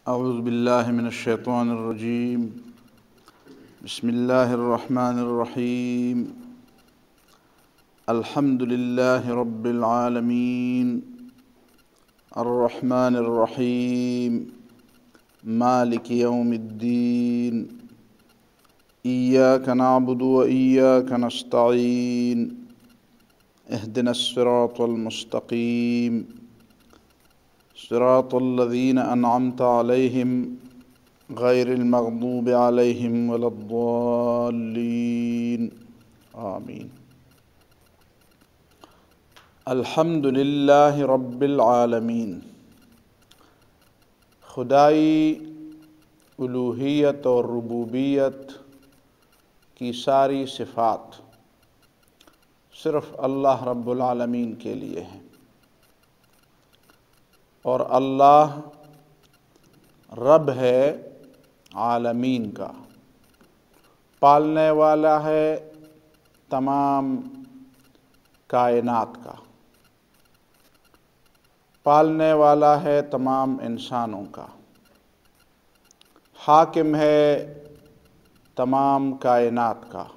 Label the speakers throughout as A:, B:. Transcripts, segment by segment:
A: اعوذ باللہ من الشیطان الرجیم بسم اللہ الرحمن الرحیم الحمد للہ رب العالمین الرحمن الرحیم مالک یوم الدین ایاک نعبد و ایاک نستعین اہدنا الصراط المستقیم صراط الذین انعمت علیہم غیر المغضوب علیہم ولا الضالین آمین۔ الحمد للہ رب العالمین۔ خدائی الوہیت اور ربوبیت کی ساری صفات صرف اللہ رب العالمین کے لیے ہیں، اور اللہ رب ہے عالمین کا، پالنے والا ہے تمام کائنات کا، پالنے والا ہے تمام انسانوں کا، حاکم ہے تمام کائنات کا،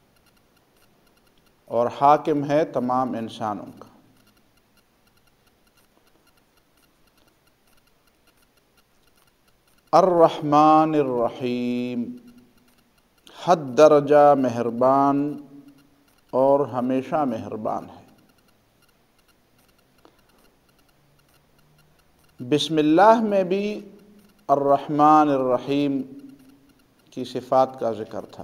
A: اور حاکم ہے تمام انسانوں کا۔ الرحمن الرحیم، حد درجہ مہربان اور ہمیشہ مہربان ہے۔ بسم اللہ میں بھی الرحمن الرحیم کی صفات کا ذکر تھا،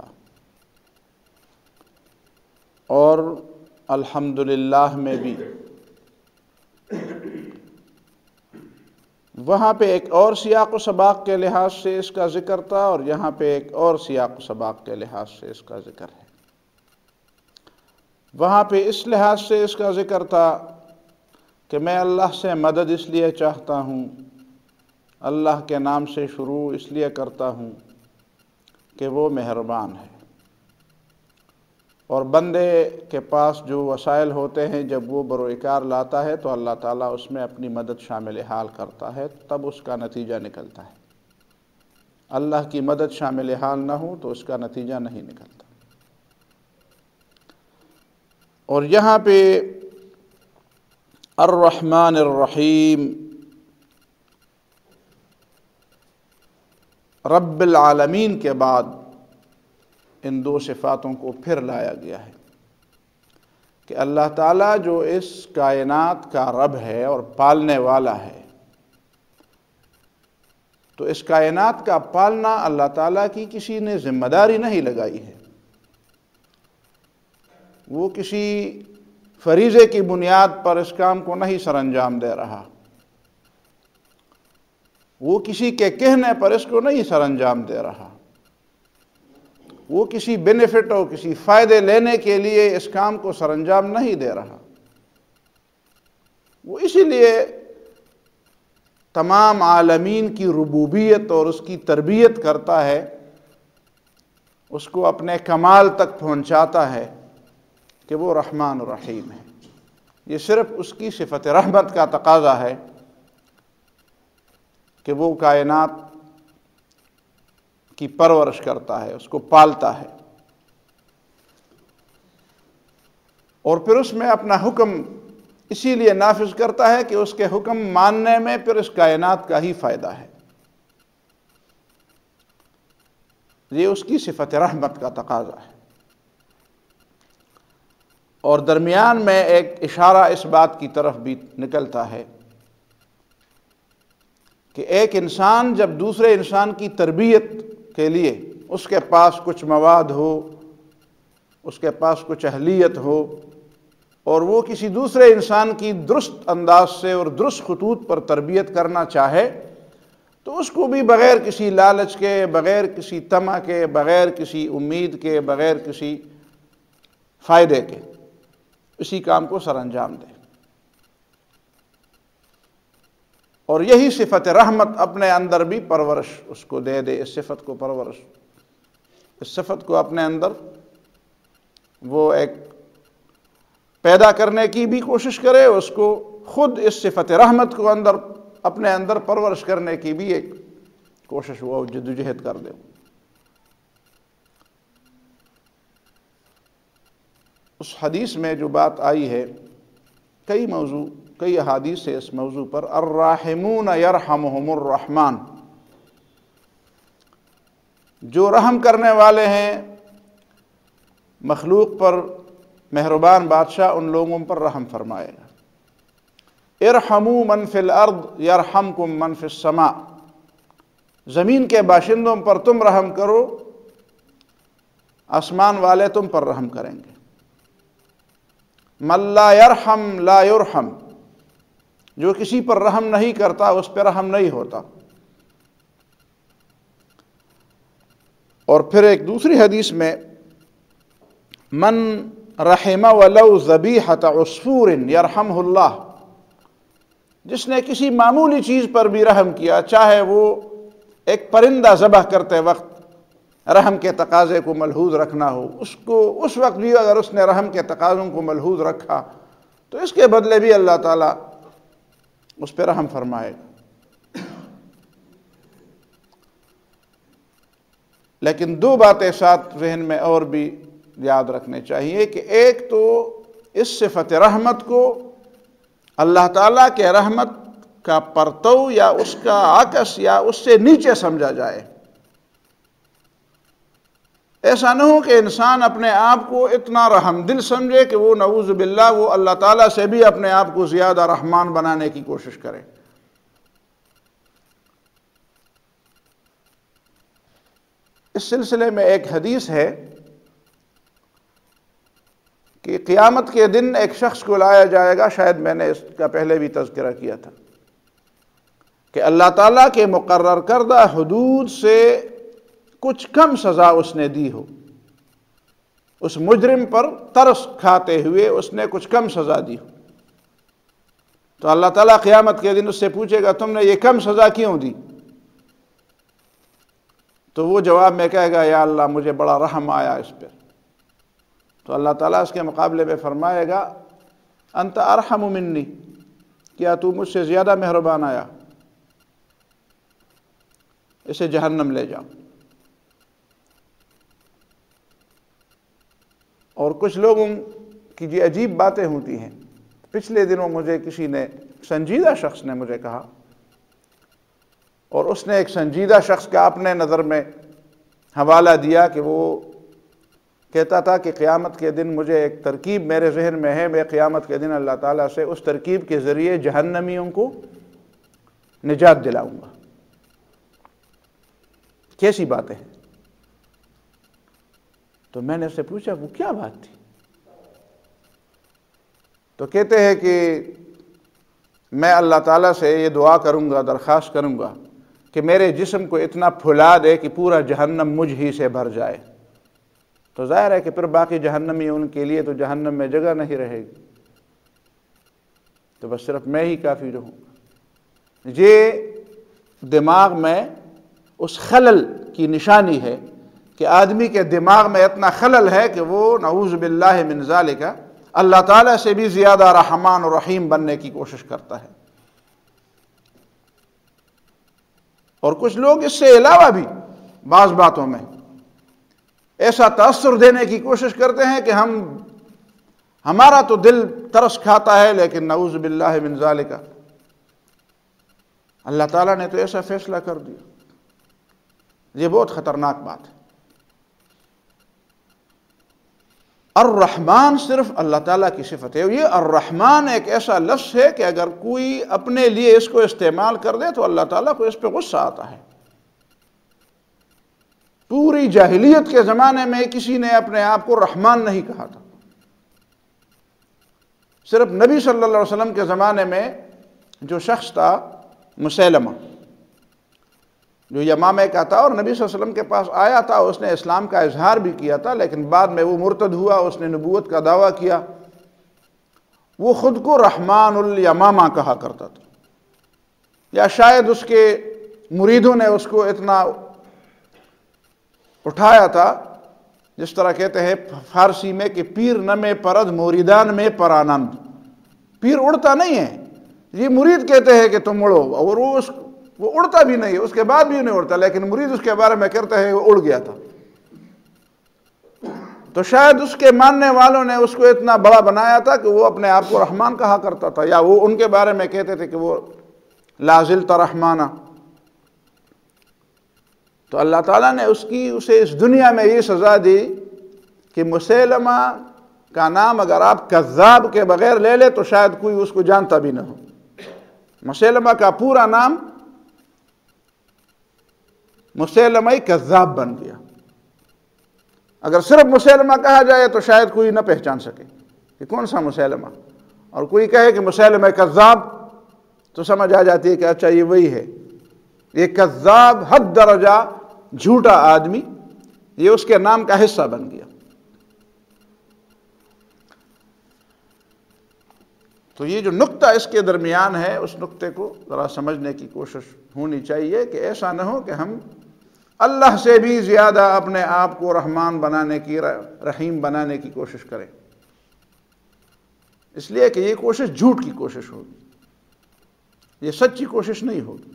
A: اور الحمدللہ میں بھی وہاں پہ ایک اور سیاق و سباق کے لحاظ سے اس کا ذکر تھا، اور یہاں پہ ایک اور سیاق و سباق کے لحاظ سے اس کا ذکر ہے۔ وہاں پہ اس لحاظ سے اس کا ذکر تھا کہ میں اللہ سے مدد اس لیے چاہتا ہوں، اللہ کے نام سے شروع اس لیے کرتا ہوں کہ وہ مہربان ہے، اور بندے کے پاس جو وسائل ہوتے ہیں جب وہ بروئکار لاتا ہے تو اللہ تعالیٰ اس میں اپنی مدد شامل حال کرتا ہے، تب اس کا نتیجہ نکلتا ہے۔ اللہ کی مدد شامل حال نہ ہو تو اس کا نتیجہ نہیں نکلتا۔ اور یہاں پہ الرحمن الرحیم رب العالمین کے بعد ان دو صفاتوں کو پھر لایا گیا ہے کہ اللہ تعالیٰ جو اس کائنات کا رب ہے اور پالنے والا ہے، تو اس کائنات کا پالنا اللہ تعالیٰ کی کسی نے ذمہ داری نہیں لگائی ہے، وہ کسی فریضے کی بنیاد پر اس کام کو نہیں سر انجام دے رہا، وہ کسی کے کہنے پر اس کو نہیں سر انجام دے رہا، وہ کسی بینیفٹ اور کسی فائدے لینے کے لیے اس کام کو سر انجام نہیں دے رہا، وہ اسی لیے تمام عالمین کی ربوبیت اور اس کی تربیت کرتا ہے، اس کو اپنے کمال تک پہنچاتا ہے کہ وہ رحمان الرحیم ہے۔ یہ صرف اس کی صفت رحمت کا تقاضا ہے کہ وہ کائنات کی پرورش کرتا ہے، اس کو پالتا ہے، اور پھر اس میں اپنا حکم اسی لیے نافذ کرتا ہے کہ اس کے حکم ماننے میں پھر اس کائنات کا ہی فائدہ ہے۔ یہ اس کی صفت رحمت کا تقاضا ہے۔ اور درمیان میں ایک اشارہ اس بات کی طرف بھی نکلتا ہے کہ ایک انسان جب دوسرے انسان کی تربیت کے لیے اس کے پاس کچھ مواد ہو، اس کے پاس کچھ اہلیت ہو، اور وہ کسی دوسرے انسان کی درست انداز سے اور درست خطوط پر تربیت کرنا چاہے، تو اس کو بھی بغیر کسی لالچ کے، بغیر کسی طمع کے، بغیر کسی امید کے، بغیر کسی فائدے کے اسی کام کو سر انجام دے۔ اور یہی صفت رحمت اپنے اندر بھی پرورش اس کو دے دے، اس صفت کو پرورش، اس صفت کو اپنے اندر وہ ایک پیدا کرنے کی بھی کوشش کرے، اس کو خود اس صفت رحمت کو اپنے اندر پرورش کرنے کی بھی ایک کوشش وہ جدوجہد کر دے. اس حدیث میں جو بات آئی ہے، کئی احادیث سے اس موضوع پر، الراحمون یرحمہم الرحمن، جو رحم کرنے والے ہیں مخلوق پر، مہربان بادشاہ ان لوگوں پر رحم فرمائے گا. ارحموا من فی الارض یرحمکم من فی السماء، زمین کے باشندوں پر تم رحم کرو، آسمان والے تم پر رحم کریں گے. من لا یرحم لا یرحم، جو کسی پر رحم نہیں کرتا اس پہ رحم نہیں ہوتا. اور پھر ایک دوسری حدیث میں، من رحم ولو ذبیحۃ عصفور یرحمہ اللہ، جس نے کسی معمولی چیز پر بھی رحم کیا، چاہے وہ ایک پرندہ ذبح کرتے وقت رحم کے تقاضے کو ملحوظ رکھنا ہو، اس وقت بھی اگر اس نے رحم کے تقاضوں کو ملحوظ رکھا تو اس کے بدلے بھی اللہ تعالیٰ اس پہ رحم فرمائے گا. لیکن دو باتیں ساتھ ذہن میں اور بھی یاد رکھنے چاہیے کہ ایک تو اس صفت رحمت کو اللہ تعالیٰ کے رحمت کا پرتو یا اس کا عکس یا اس سے نیچے سمجھا جائے. ایسا نہ ہو کہ انسان اپنے آپ کو اتنا رحم دل سمجھے کہ وہ نعوذ باللہ وہ اللہ تعالیٰ سے بھی اپنے آپ کو زیادہ رحمان بنانے کی کوشش کرے. اس سلسلے میں ایک حدیث ہے کہ قیامت کے دن ایک شخص کو لایا جائے گا، شاید میں نے اس کا پہلے بھی تذکرہ کیا تھا، کہ اللہ تعالیٰ کے مقرر کردہ حدود سے کچھ کم سزا اس نے دی ہو، اس مجرم پر ترس کھاتے ہوئے اس نے کچھ کم سزا دی ہو، تو اللہ تعالیٰ قیامت کے دن اس سے پوچھے گا تم نے یہ کم سزا کیوں دی؟ تو وہ جواب میں کہے گا یا اللہ مجھے بڑا رحم آیا اس پر. تو اللہ تعالیٰ اس کے مقابلے میں فرمائے گا انت ارحم منی، کیا تو مجھ سے زیادہ مہربان آیا، اسے جہنم لے جاؤ. اور کچھ لوگوں کی جو عجیب باتیں ہوتی ہیں. پچھلے دنوں مجھے کسی نے، سنجیدہ شخص نے مجھے کہا، اور اس نے ایک سنجیدہ شخص کا اپنے نظر میں حوالہ دیا کہ وہ کہتا تھا کہ قیامت کے دن مجھے ایک ترکیب میرے ذہن میں ہے، میں قیامت کے دن اللہ تعالیٰ سے اس ترکیب کے ذریعے جہنمیوں کو نجات دلاؤں گا. کیسی باتیں ہیں؟ تو میں نے اس سے پوچھا وہ کیا بات تھی؟ تو کہتے ہیں کہ میں اللہ تعالیٰ سے یہ دعا کروں گا، درخواست کروں گا کہ میرے جسم کو اتنا پھلا دے کہ پورا جہنم مجھ ہی سے بھر جائے. تو ظاہر ہے کہ پھر باقی جہنمی ان کے لیے تو جہنم میں جگہ نہیں رہے گی، تو بس صرف میں ہی کافی رہوں گا. یہ دماغ میں اس خلل کی نشانی ہے کہ آدمی کے دماغ میں اتنا خلل ہے کہ وہ نعوذ باللہ من ذالک اللہ تعالیٰ سے بھی زیادہ رحمان و رحیم بننے کی کوشش کرتا ہے. اور کچھ لوگ اس سے علاوہ بھی بعض باتوں میں ایسا تاثر دینے کی کوشش کرتے ہیں کہ ہمارا تو دل ترس کھاتا ہے، لیکن نعوذ باللہ من ذالک اللہ تعالیٰ نے تو ایسا فیصلہ کر دیا. یہ بہت خطرناک بات ہے. الرحمن صرف اللہ تعالیٰ کی صفت ہے. یہ الرحمن ایک ایسا لفظ ہے کہ اگر کوئی اپنے لیے اس کو استعمال کر دے تو اللہ تعالیٰ کو اس پہ غصہ آتا ہے. پوری جاہلیت کے زمانے میں کسی نے اپنے آپ کو رحمان نہیں کہا تھا. صرف نبی صلی اللہ علیہ وسلم کے زمانے میں جو شخص تھا مسیلمہ، جو یمامہ کا تھا اور نبی صلی اللہ علیہ وسلم کے پاس آیا تھا، اس نے اسلام کا اظہار بھی کیا تھا، لیکن بعد میں وہ مرتد ہوا، اس نے نبوت کا دعویٰ کیا. وہ خود کو رحمان الیمامہ کہا کرتا تھا، یا شاید اس کے مریدوں نے اس کو اتنا اٹھایا تھا، جس طرح کہتے ہیں فارسی میں کہ پیر نمے پرد موریدان میں پرانند. پیر اڑتا نہیں ہے، یہ مرید کہتے ہیں کہ تم اڑو، اور وہ وہ اڑتا بھی نہیں ہے، اس کے بعد بھی نہیں اڑتا، لیکن مرید اس کے بارے میں کہتا ہے وہ اڑ گیا تھا۔ تو شاید اس کے ماننے والوں نے اس کو اتنا بڑا بنایا تھا کہ وہ اپنے آپ کو رحمان کہا کرتا تھا، یا وہ ان کے بارے میں کہتے تھے کہ وہ لا زلت رحمانا۔ تو اللہ تعالیٰ نے اسے اس دنیا میں یہ سزا دی کہ مسیلمہ کا نام اگر آپ کذاب کے بغیر لے لے تو شاید کوئی اس کو جانتا بھی نہ ہو۔ مسیلمہ کا پورا نام مسیلمہ کذاب بن گیا۔ اگر صرف مسیلمہ کہا جائے تو شاید کوئی نہ پہچان سکے کہ کون سا مسیلمہ، اور کوئی کہے کہ مسیلمہ کذاب تو سمجھ آ جاتی ہے کہ اچھا یہ وہی ہے۔ یہ کذاب حد درجہ جھوٹا آدمی، یہ اس کے نام کا حصہ بن گیا۔ تو یہ جو نقطہ اس کے درمیان ہے، اس نقطے کو ذرا سمجھنے کی کوشش ہونی چاہیے کہ ایسا نہ ہو کہ ہم اللہ سے بھی زیادہ اپنے آپ کو رحمان بنانے کی، رحیم بنانے کی کوشش کریں، اس لیے کہ یہ کوشش جھوٹ کی کوشش ہوگی، یہ سچی کوشش نہیں ہوگی۔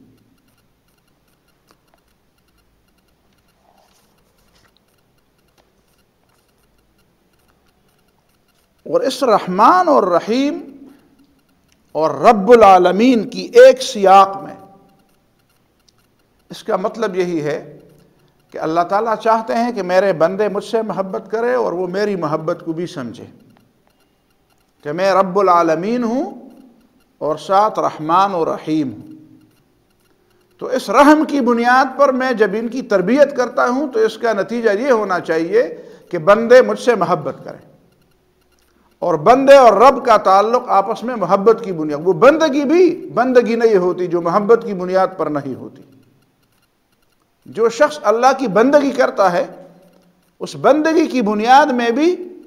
A: اور اس رحمان اور رحیم اور رب العالمین کی ایک سیاق میں اس کا مطلب یہی ہے کہ اللہ تعالیٰ چاہتے ہیں کہ میرے بندے مجھ سے محبت کرے اور وہ میری محبت کو بھی سمجھے کہ میں رب العالمین ہوں اور ساتھ رحمان و رحیم ہوں۔ تو اس رحم کی بنیاد پر میں جب ان کی تربیت کرتا ہوں تو اس کا نتیجہ یہ ہونا چاہیے کہ بندے مجھ سے محبت کریں، اور بندے اور رب کا تعلق آپس میں محبت کی بنیاد، وہ بندگی بھی بندگی نہیں ہوتی جو محبت کی بنیاد پر نہیں ہوتی۔ جو شخص اللہ کی بندگی کرتا ہے اس بندگی کی بنیاد میں بھی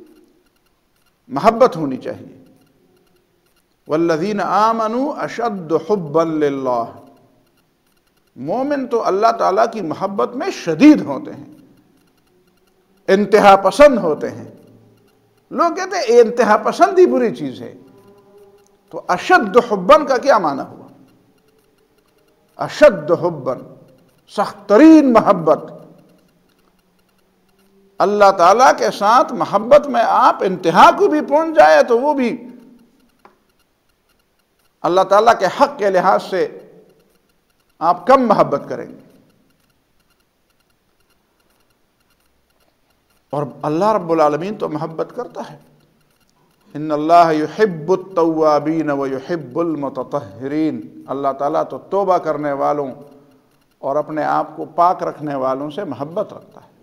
A: محبت ہونی چاہیے۔ والذین آمنوا اشد حبا للہ، مومن تو اللہ تعالیٰ کی محبت میں شدید ہوتے ہیں، انتہا پسند ہوتے ہیں۔ لوگ کہتے ہیں انتہا پسندی بری چیز ہے، تو اشد حبن کا کیا معنی ہوا؟ اشد حبن، سخت ترین محبت۔ اللہ تعالیٰ کے ساتھ محبت میں آپ انتہا کو بھی پہنچ جائے تو وہ بھی اللہ تعالیٰ کے حق کے لحاظ سے آپ کم محبت کریں گے۔ اور اللہ رب العالمین تو محبت کرتا ہے، ان اللہ یحب التوابین ویحب المتطہرین، اللہ تعالیٰ تو توبہ کرنے والوں اور اپنے آپ کو پاک رکھنے والوں سے محبت رکھتا ہے۔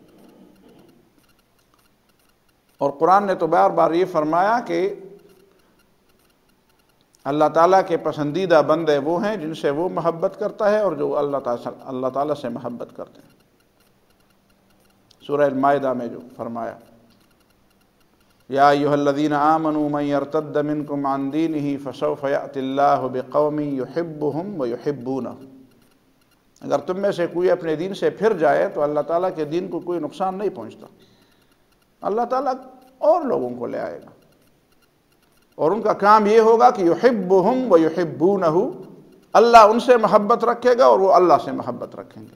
A: اور قرآن نے تو بار بار یہ فرمایا کہ اللہ تعالیٰ کے پسندیدہ بندے وہ ہیں جن سے وہ محبت کرتا ہے اور جو اللہ تعالیٰ سے محبت کرتے ہیں۔ سورہ المائدہ میں جو فرمایا یا ایھا الذین آمنوا من یرتد منکم عن دینہ فسوف یأتی اللہ بقوم یحبہم ویحبونہ، اگر تم میں سے کوئی اپنے دین سے پھر جائے تو اللہ تعالیٰ کے دین کو کوئی نقصان نہیں پہنچتا، اللہ تعالیٰ اور لوگوں کو لے آئے گا اور ان کا کام یہ ہوگا کہ یحبہم ویحبونہ، اللہ ان سے محبت رکھے گا اور وہ اللہ سے محبت رکھیں گے۔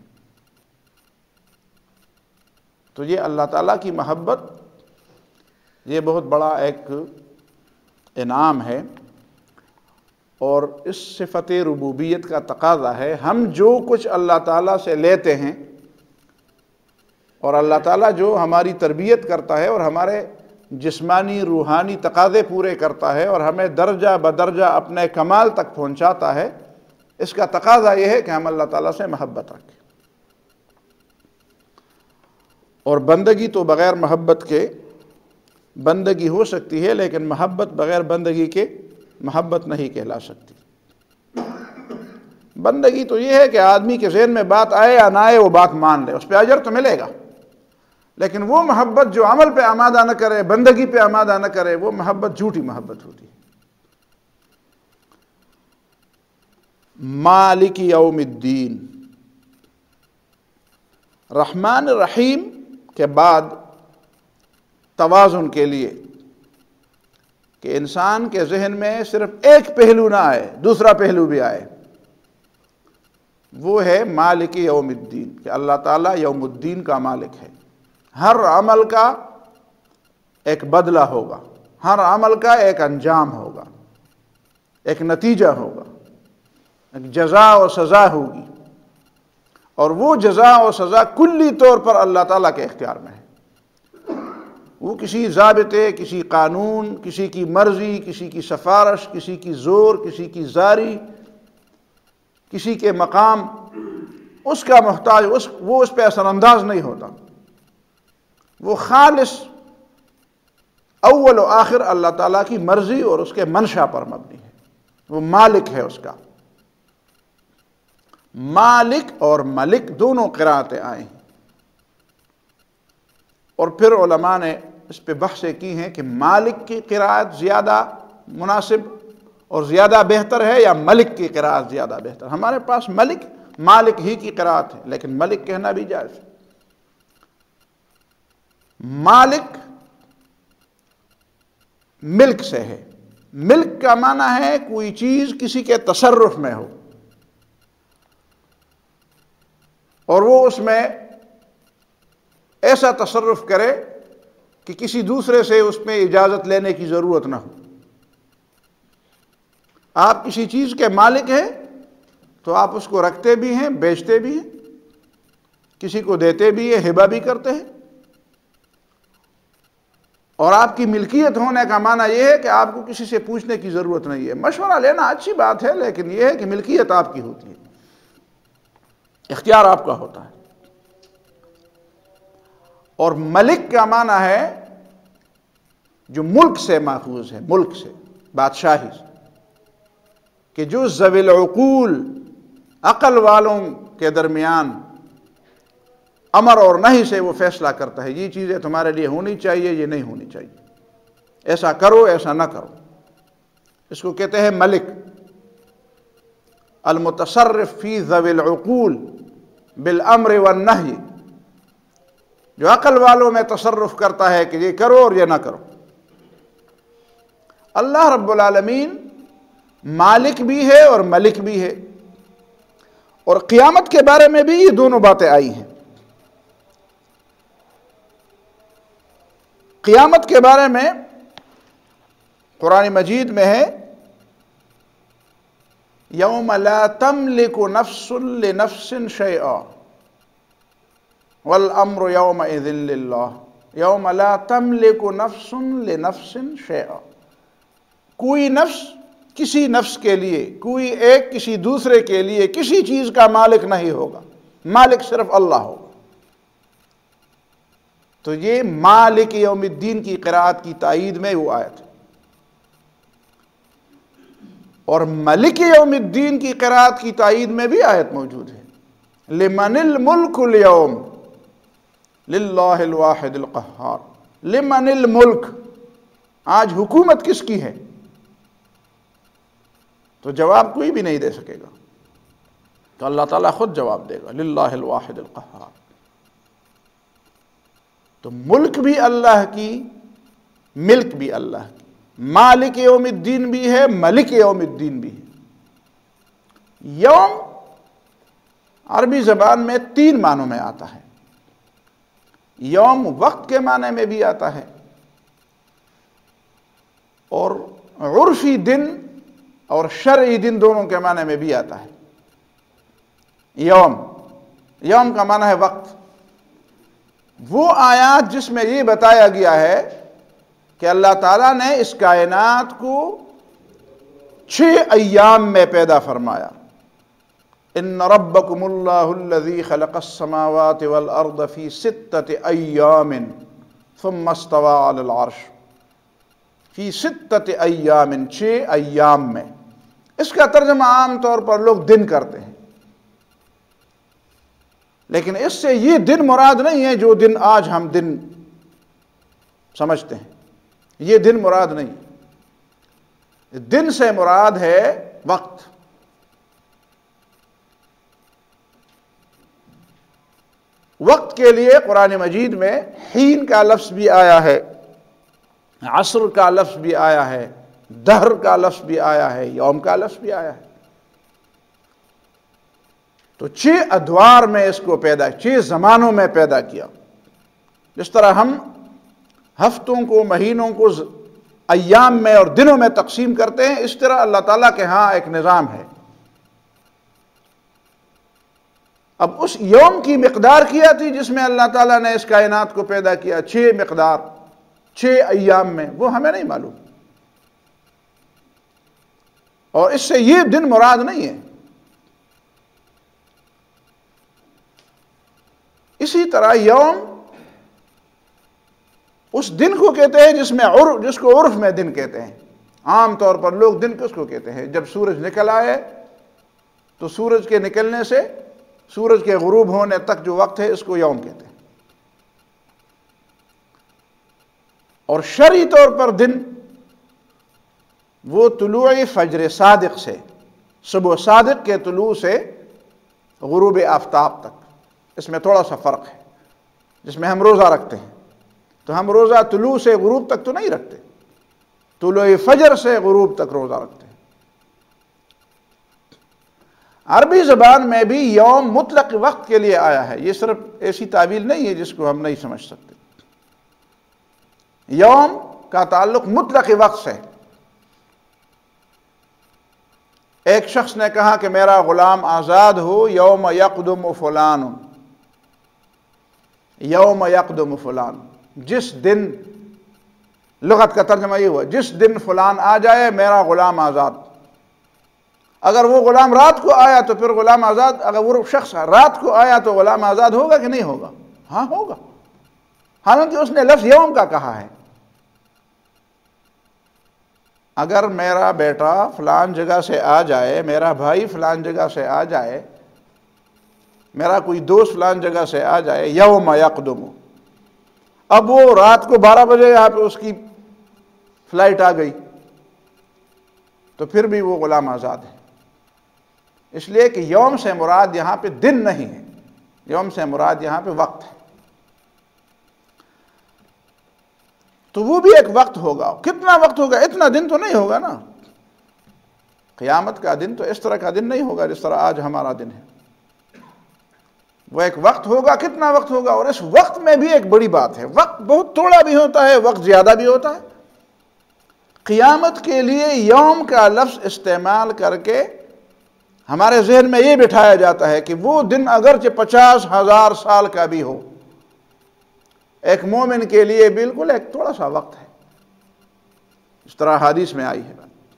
A: تو یہ اللہ تعالیٰ کی محبت یہ بہت بڑا ایک انعام ہے، اور اس صفت ربوبیت کا تقاضا ہے ہم جو کچھ اللہ تعالیٰ سے لیتے ہیں اور اللہ تعالیٰ جو ہماری تربیت کرتا ہے اور ہمارے جسمانی روحانی تقاضے پورے کرتا ہے اور ہمیں درجہ بدرجہ اپنے کمال تک پہنچاتا ہے، اس کا تقاضا یہ ہے کہ ہم اللہ تعالیٰ سے محبت رکھیں۔ اور بندگی تو بغیر محبت کے بندگی ہو سکتی ہے، لیکن محبت بغیر بندگی کے محبت نہیں کہلا سکتی۔ بندگی تو یہ ہے کہ آدمی کے ذہن میں بات آئے یا نہ آئے وہ بات مان لے، اس پہ اجر تو ملے گا، لیکن وہ محبت جو عمل پہ آمادہ نہ کرے، بندگی پہ آمادہ نہ کرے، وہ محبت جھوٹی محبت ہوتی ہے۔ مالک یوم الدین، رحمان رحیم کے بعد توازن کے لیے کہ انسان کے ذہن میں صرف ایک پہلو نہ آئے، دوسرا پہلو بھی آئے۔ وہ ہے مالک یوم الدین، کہ اللہ تعالیٰ یوم الدین کا مالک ہے۔ ہر عمل کا ایک بدلہ ہوگا، ہر عمل کا ایک انجام ہوگا، ایک نتیجہ ہوگا، ایک جزا و سزا ہوگی، اور وہ جزا و سزا کلی طور پر اللہ تعالیٰ کے اختیار میں ہے۔ وہ کسی ضابطے، کسی قانون، کسی کی مرضی، کسی کی سفارش، کسی کی زور، کسی کی زاری، کسی کے مقام، اس کا محتاج، وہ اس پہ اثر انداز نہیں ہوتا۔ وہ خالص اول و آخر اللہ تعالیٰ کی مرضی اور اس کے منشا پر مبنی ہے۔ وہ مالک ہے اس کا۔ مالک اور ملک دونوں قرأتیں آئے ہیں، اور پھر علماء نے اس پہ بحثیں کی ہیں کہ مالک کی قرأت زیادہ مناسب اور زیادہ بہتر ہے یا ملک کی قرأت زیادہ بہتر۔ ہمارے پاس مالک ہی کی قرأت ہے، لیکن ملک کہنا بھی جائز ہے۔ مالک ملک سے ہے۔ ملک کا معنی ہے کوئی چیز کسی کے تصرف میں ہو اور وہ اس میں ایسا تصرف کرے کہ کسی دوسرے سے اس میں اجازت لینے کی ضرورت نہ ہو۔ آپ کسی چیز کے مالک ہیں تو آپ اس کو رکھتے بھی ہیں، بیچتے بھی ہیں، کسی کو دیتے بھی ہیں، ہبہ بھی کرتے ہیں۔ اور آپ کی ملکیت ہونے کا معنی یہ ہے کہ آپ کو کسی سے پوچھنے کی ضرورت نہیں ہے۔ مشورہ لینا اچھی بات ہے، لیکن یہ ہے کہ ملکیت آپ کی ہوتی ہے، اختیار آپ کا ہوتا ہے۔ اور ملک کا معنی ہے جو ملک سے ماخوذ ہے، ملک سے، بادشاہی سے، کہ جو ذوی العقول، عقل والوں کے درمیان امر اور نہی سے وہ فیصلہ کرتا ہے، یہ چیزیں تمہارے لیے ہونی چاہیے، یہ نہیں ہونی چاہیے، ایسا کرو، ایسا نہ کرو۔ اس کو کہتے ہیں ملک۔ المتصرف فی ذوی العقول بالامر والنہی، جو عقل والوں میں تصرف کرتا ہے کہ یہ کرو اور یہ نہ کرو۔ اللہ رب العالمین مالک بھی ہے اور ملک بھی ہے، اور قیامت کے بارے میں بھی یہ دونوں باتیں آئی ہیں۔ قیامت کے بارے میں قرآن مجید میں ہے یوم لا تملک نفس لنفس شیئا والامر یومئذ للہ، یوم لا تملک نفس لنفس شیئا، کوئی نفس کسی نفس کے لیے، کوئی ایک کسی دوسرے کے لیے کسی چیز کا مالک نہیں ہوگا، مالک صرف اللہ ہوگا۔ تو یہ مالک یوم الدین کی قرأت کی تائید میں وہ آیت ہے۔ اور ملک یوم الدین کی قرأت کی تائید میں بھی آیت موجود ہے، لمن الملک اليوم للہ الواحد القہار۔ لمن الملک، آج حکومت کس کی ہے؟ تو جواب کوئی بھی نہیں دے سکے گا، تو اللہ تعالیٰ خود جواب دے گا، للہ الواحد القہار۔ تو ملک بھی اللہ کی، ملک بھی اللہ کی، مالک یوم الدین بھی ہے، ملک یوم الدین بھی ہے۔ یوم عربی زبان میں 3 معنوں میں آتا ہے۔ یوم وقت کے معنی میں بھی آتا ہے، اور عرفی دن اور شرعی دن دونوں کے معنی میں بھی آتا ہے۔ یوم کا معنی ہے وقت۔ وہ آیات جس میں یہ بتایا گیا ہے کہ اللہ تعالیٰ نے اس کائنات کو 6 ایام میں پیدا فرمایا۔ ان ربکم اللہ الذی خلق السماوات والارض فی 6 ایام ثم استوى علی العرش، فی 6 ایام، 6 ایام میں۔ اس کا ترجمہ عام طور پر لوگ دن کرتے ہیں، لیکن اس سے یہ دن مراد نہیں ہے جو دن آج ہم دن سمجھتے ہیں، یہ دن مراد نہیں۔ دن سے مراد ہے وقت۔ وقت کے لیے قرآن مجید میں حین کا لفظ بھی آیا ہے، عصر کا لفظ بھی آیا ہے، دہر کا لفظ بھی آیا ہے، یوم کا لفظ بھی آیا ہے۔ تو 6 ادوار میں اس کو 6 زمانوں میں پیدا کیا. جس طرح ہم ہفتوں کو، مہینوں کو ایام میں اور دنوں میں تقسیم کرتے ہیں، اس طرح اللہ تعالیٰ کے ہاں ایک نظام ہے. اب اس یوم کی مقدار کیا تھی جس میں اللہ تعالیٰ نے اس کائنات کو پیدا کیا، 6 مقدار 6 ایام میں، وہ ہمیں نہیں معلوم. اور اس سے یہ دن مراد نہیں ہے. اسی طرح یوم اس دن کو کہتے ہیں جس کو عرف میں دن کہتے ہیں. عام طور پر لوگ دن کس کو کہتے ہیں؟ جب سورج نکل آئے تو سورج کے نکلنے سے سورج کے غروب ہونے تک جو وقت ہے اس کو یوم کہتے ہیں. اور شرعی طور پر دن وہ طلوع فجر صادق سے، صبح صادق کے طلوع سے غروب آفتاب تک. اس میں تھوڑا سا فرق ہے. جس میں ہم روزہ رکھتے ہیں تو ہم روزہ طلوع سے غروب تک تو نہیں رکھتے، طلوع فجر سے غروب تک روزہ رکھتے ہیں. عربی زبان میں بھی یوم مطلق وقت کے لیے آیا ہے. یہ صرف ایسی تعبیر نہیں ہے جس کو ہم نہیں سمجھ سکتے. یوم کا تعلق مطلق وقت سے. ایک شخص نے کہا کہ میرا غلام آزاد ہو، یوم یقدم فلان، یوم یقدم فلان، جس دن، لغت کا ترجمہ یہ ہوا جس دن فلان آ جائے میرا غلام آزاد. اگر وہ غلام رات کو آیا تو پھر غلام آزاد، اگر وہ شخص رات کو آیا تو غلام آزاد ہوگا کہ نہیں ہوگا؟ ہاں ہوگا، حالانکہ اس نے لفظ یوم کا کہا ہے. اگر میرا بیٹا فلان جگہ سے آ جائے، میرا بھائی فلان جگہ سے آ جائے، میرا کوئی دوست فلان جگہ سے آ جائے، یوم یقدم، اب وہ رات کو 12 بجے یہاں پہ اس کی فلائٹ آ گئی تو پھر بھی وہ غلام آزاد ہے. اس لیے کہ یوم سے مراد یہاں پہ دن نہیں ہے، یوم سے مراد یہاں پہ وقت ہے. تو وہ بھی ایک وقت ہوگا. کتنا وقت ہوگا؟ اتنا دن تو نہیں ہوگا نا. قیامت کا دن تو اس طرح کا دن نہیں ہوگا جس طرح آج ہمارا دن ہے. وہ ایک وقت ہوگا. کتنا وقت ہوگا؟ اور اس وقت میں بھی ایک بڑی بات ہے، وقت بہت تھوڑا بھی ہوتا ہے، وقت زیادہ بھی ہوتا ہے. قیامت کے لیے یوم کا لفظ استعمال کر کے ہمارے ذہن میں یہ بٹھایا جاتا ہے کہ وہ دن اگرچہ 50,000 سال کا بھی ہو، ایک مومن کے لیے بالکل ایک تھوڑا سا وقت ہے. اس طرح حدیث میں آئی ہے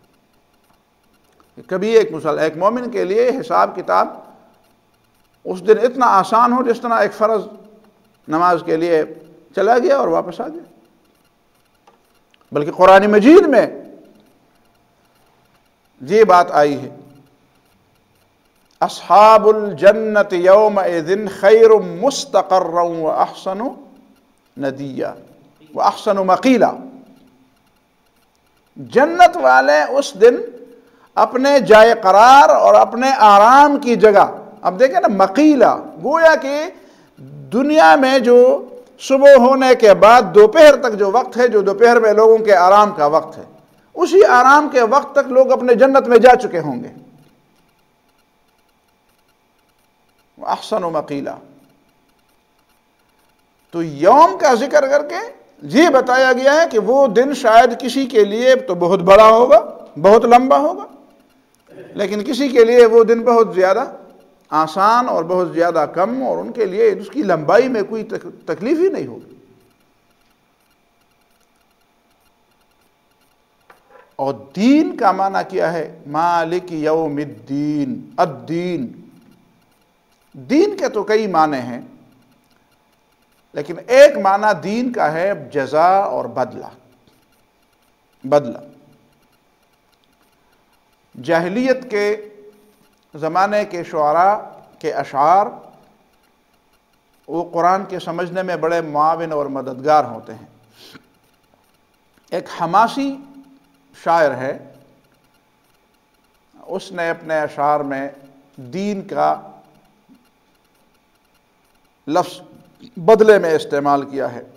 A: کہ کبھی ایک مومن کے لیے حساب کتاب اس دن اتنا آسان ہو جس طرح ایک فرض نماز کے لیے چلا گیا اور واپس آ گیا. بلکہ قرآن مجید میں یہ بات آئی ہے، اصحاب الجنت یومئذ خیر مستقرا واحسن ندیا واحسن مقیلا. جنت والے اس دن اپنے جائے قرار اور اپنے آرام کی جگہ، اب دیکھیں نا مقیلا، گویا کہ دنیا میں جو صبح ہونے کے بعد دوپہر تک جو وقت ہے، جو دوپہر میں لوگوں کے آرام کا وقت ہے، اسی آرام کے وقت تک لوگ اپنے جنت میں جا چکے ہوں گے. احسن و مقیلا. تو یوم کا ذکر کر کے یہ بتایا گیا ہے کہ وہ دن شاید کسی کے لیے تو بہت بڑا ہوگا، بہت لمبا ہوگا، لیکن کسی کے لیے وہ دن بہت زیادہ آسان اور بہت زیادہ کم، اور ان کے لیے اس کی لمبائی میں کوئی تکلیف ہی نہیں ہوگی. اور دین کا معنی کیا ہے؟ مالک یوم الدین. الدین، دین کے تو کئی معنی ہیں، لیکن ایک معنی دین کا ہے جزا اور بدلہ. بدلہ جاہلیت کے زمانے کے شعراء کے اشعار وہ قرآن کے سمجھنے میں بڑے معاون اور مددگار ہوتے ہیں. ایک حماسی شاعر ہے، اس نے اپنے اشعار میں دین کا لفظ بدلے میں استعمال کیا ہے.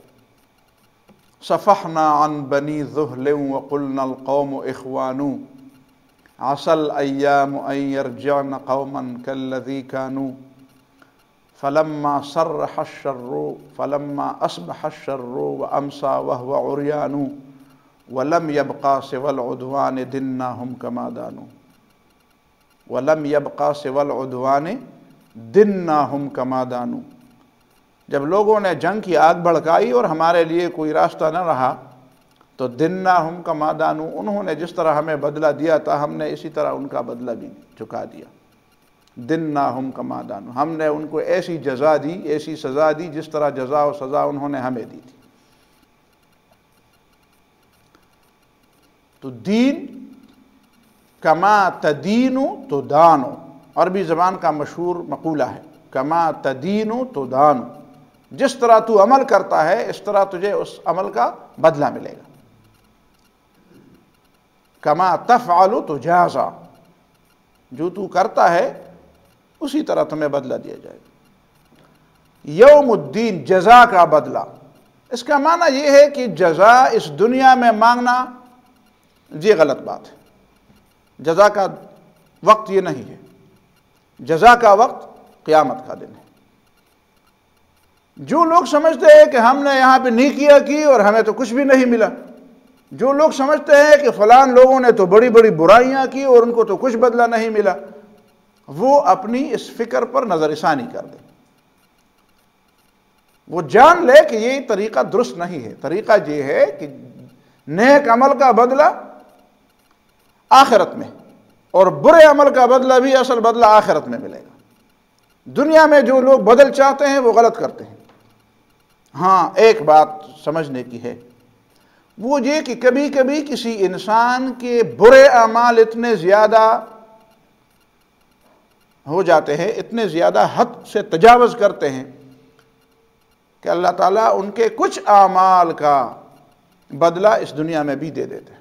A: صفحنا عن بنی ذہل وقلنا القوم اخوان عسل ایام ان یرجعن قوما کالذی کانوا فلما صرح الشر فلما اصبح الشر وامسى وهو عریان ولم يبقى سوى العدوان دناهم كما دانوا ولم يبقى سوى العدوان دناهم كما دانوا۔ جب لوگوں نے جنگ کی آگ بھڑکائی اور ہمارے لیے کوئی راستہ نہ رہا تو دناهم كما دانوا، انہوں نے جس طرح ہمیں بدلہ دیا تھا ہم نے اسی طرح ان کا بدلہ بھی چکا دیا۔ دناهم كما دانوا، ہم نے ان کو ایسی جزا دی، ایسی سزا دی جس طرح جزا و سزا انہوں نے ہمیں دی تھی۔ تو دین کما تدین تدان، عربی زبان کا مشہور مقولہ ہے، کما تدین تدان، جس طرح تو عمل کرتا ہے اس طرح تجھے اس عمل کا بدلہ ملے گا۔ کما تفعل تجازا، جو تو کرتا ہے اسی طرح تمہیں بدلہ دیا جائے گا۔ یوم الدین، جزا کا بدلہ، اس کا معنی یہ ہے کہ جزا اس دنیا میں مانگنا یہ غلط بات ہے۔ جزا کا وقت یہ نہیں ہے، جزا کا وقت قیامت کا دن ہے۔ جو لوگ سمجھتے ہیں کہ ہم نے یہاں پہ نیکیاں کی اور ہمیں تو کچھ بھی نہیں ملا، جو لوگ سمجھتے ہیں کہ فلان لوگوں نے تو بڑی بڑی برائیاں کی اور ان کو تو کچھ بدلہ نہیں ملا، وہ اپنی اس فکر پر نظر ثانی کر دیں۔ وہ جان لے کہ یہ طریقہ درست نہیں ہے۔ طریقہ یہ ہے کہ نیک عمل کا بدلہ آخرت میں اور برے عمل کا بدلہ بھی اصل بدلہ آخرت میں ملے گا۔ دنیا میں جو لوگ بدل چاہتے ہیں وہ غلط کرتے ہیں۔ ہاں ایک بات سمجھنے کی ہے، وہ یہ کہ کبھی کبھی کسی انسان کے برے اعمال اتنے زیادہ ہو جاتے ہیں، اتنے زیادہ حد سے تجاوز کرتے ہیں کہ اللہ تعالیٰ ان کے کچھ اعمال کا بدلہ اس دنیا میں بھی دے دیتے ہیں۔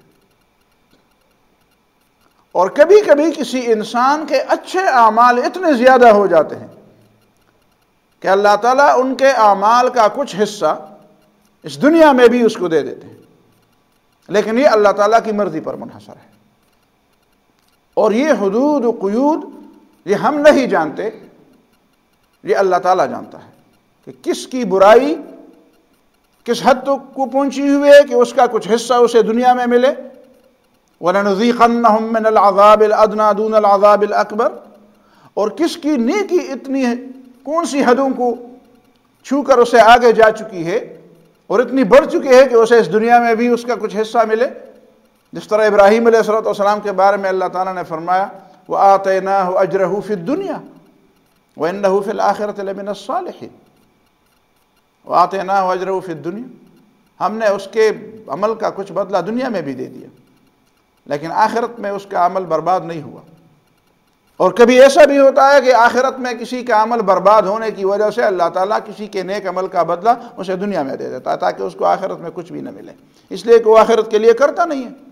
A: اور کبھی کبھی کسی انسان کے اچھے اعمال اتنے زیادہ ہو جاتے ہیں کہ اللہ تعالیٰ ان کے اعمال کا کچھ حصہ اس دنیا میں بھی اس کو دے دیتے ہیں، لیکن یہ اللہ تعالیٰ کی مرضی پر منحصر ہے۔ اور یہ حدود و قیود یہ ہم نہیں جانتے، یہ اللہ تعالیٰ جانتا ہے کہ کس کی برائی کس حد تک کو پہنچی ہوئی ہے کہ اس کا کچھ حصہ اسے دنیا میں ملے۔ وَلَنُذِيقَنَّهُم مِّنَ الْعَذَابِ الْأَدْنَىٰ دُونَ الْعَذَابِ الْأَكْبَرِ، اور کس کی نیکی اتنی ہے، کون سی حدوں کو چھو کر اسے آگے جا چکی ہے اور اتنی بڑھ چکی ہے کہ اسے اس دنیا میں بھی اس کا کچھ حصہ ملے۔ جس طرح ابراہیم علیہ السلام کے بارے میں اللہ تعالیٰ نے فرمایا وَآتَيْنَاهُ أَجْرَهُ فِي الدُّنْيَا وَإِنَّهُ فِي الْآخِرَةِ لَمِنَ الصَّالِحِينَ۔ وَآتَيْنَاهُ أَجْرَهُ فِي الدُّنْيَا، ہم نے اس کے عمل کا کچھ بدلہ دنیا میں بھی دے دیا، لیکن آخرت میں اس کا عمل برباد نہیں ہوا۔ اور کبھی ایسا بھی ہوتا ہے کہ آخرت میں کسی کا عمل برباد ہونے کی وجہ سے اللہ تعالیٰ کسی کے نیک عمل کا بدلہ اسے دنیا میں دے دیتا ہے تاکہ اس کو آخرت میں کچھ بھی نہ ملے، اس لیے کہ وہ آخرت کے لیے کرتا نہیں ہے۔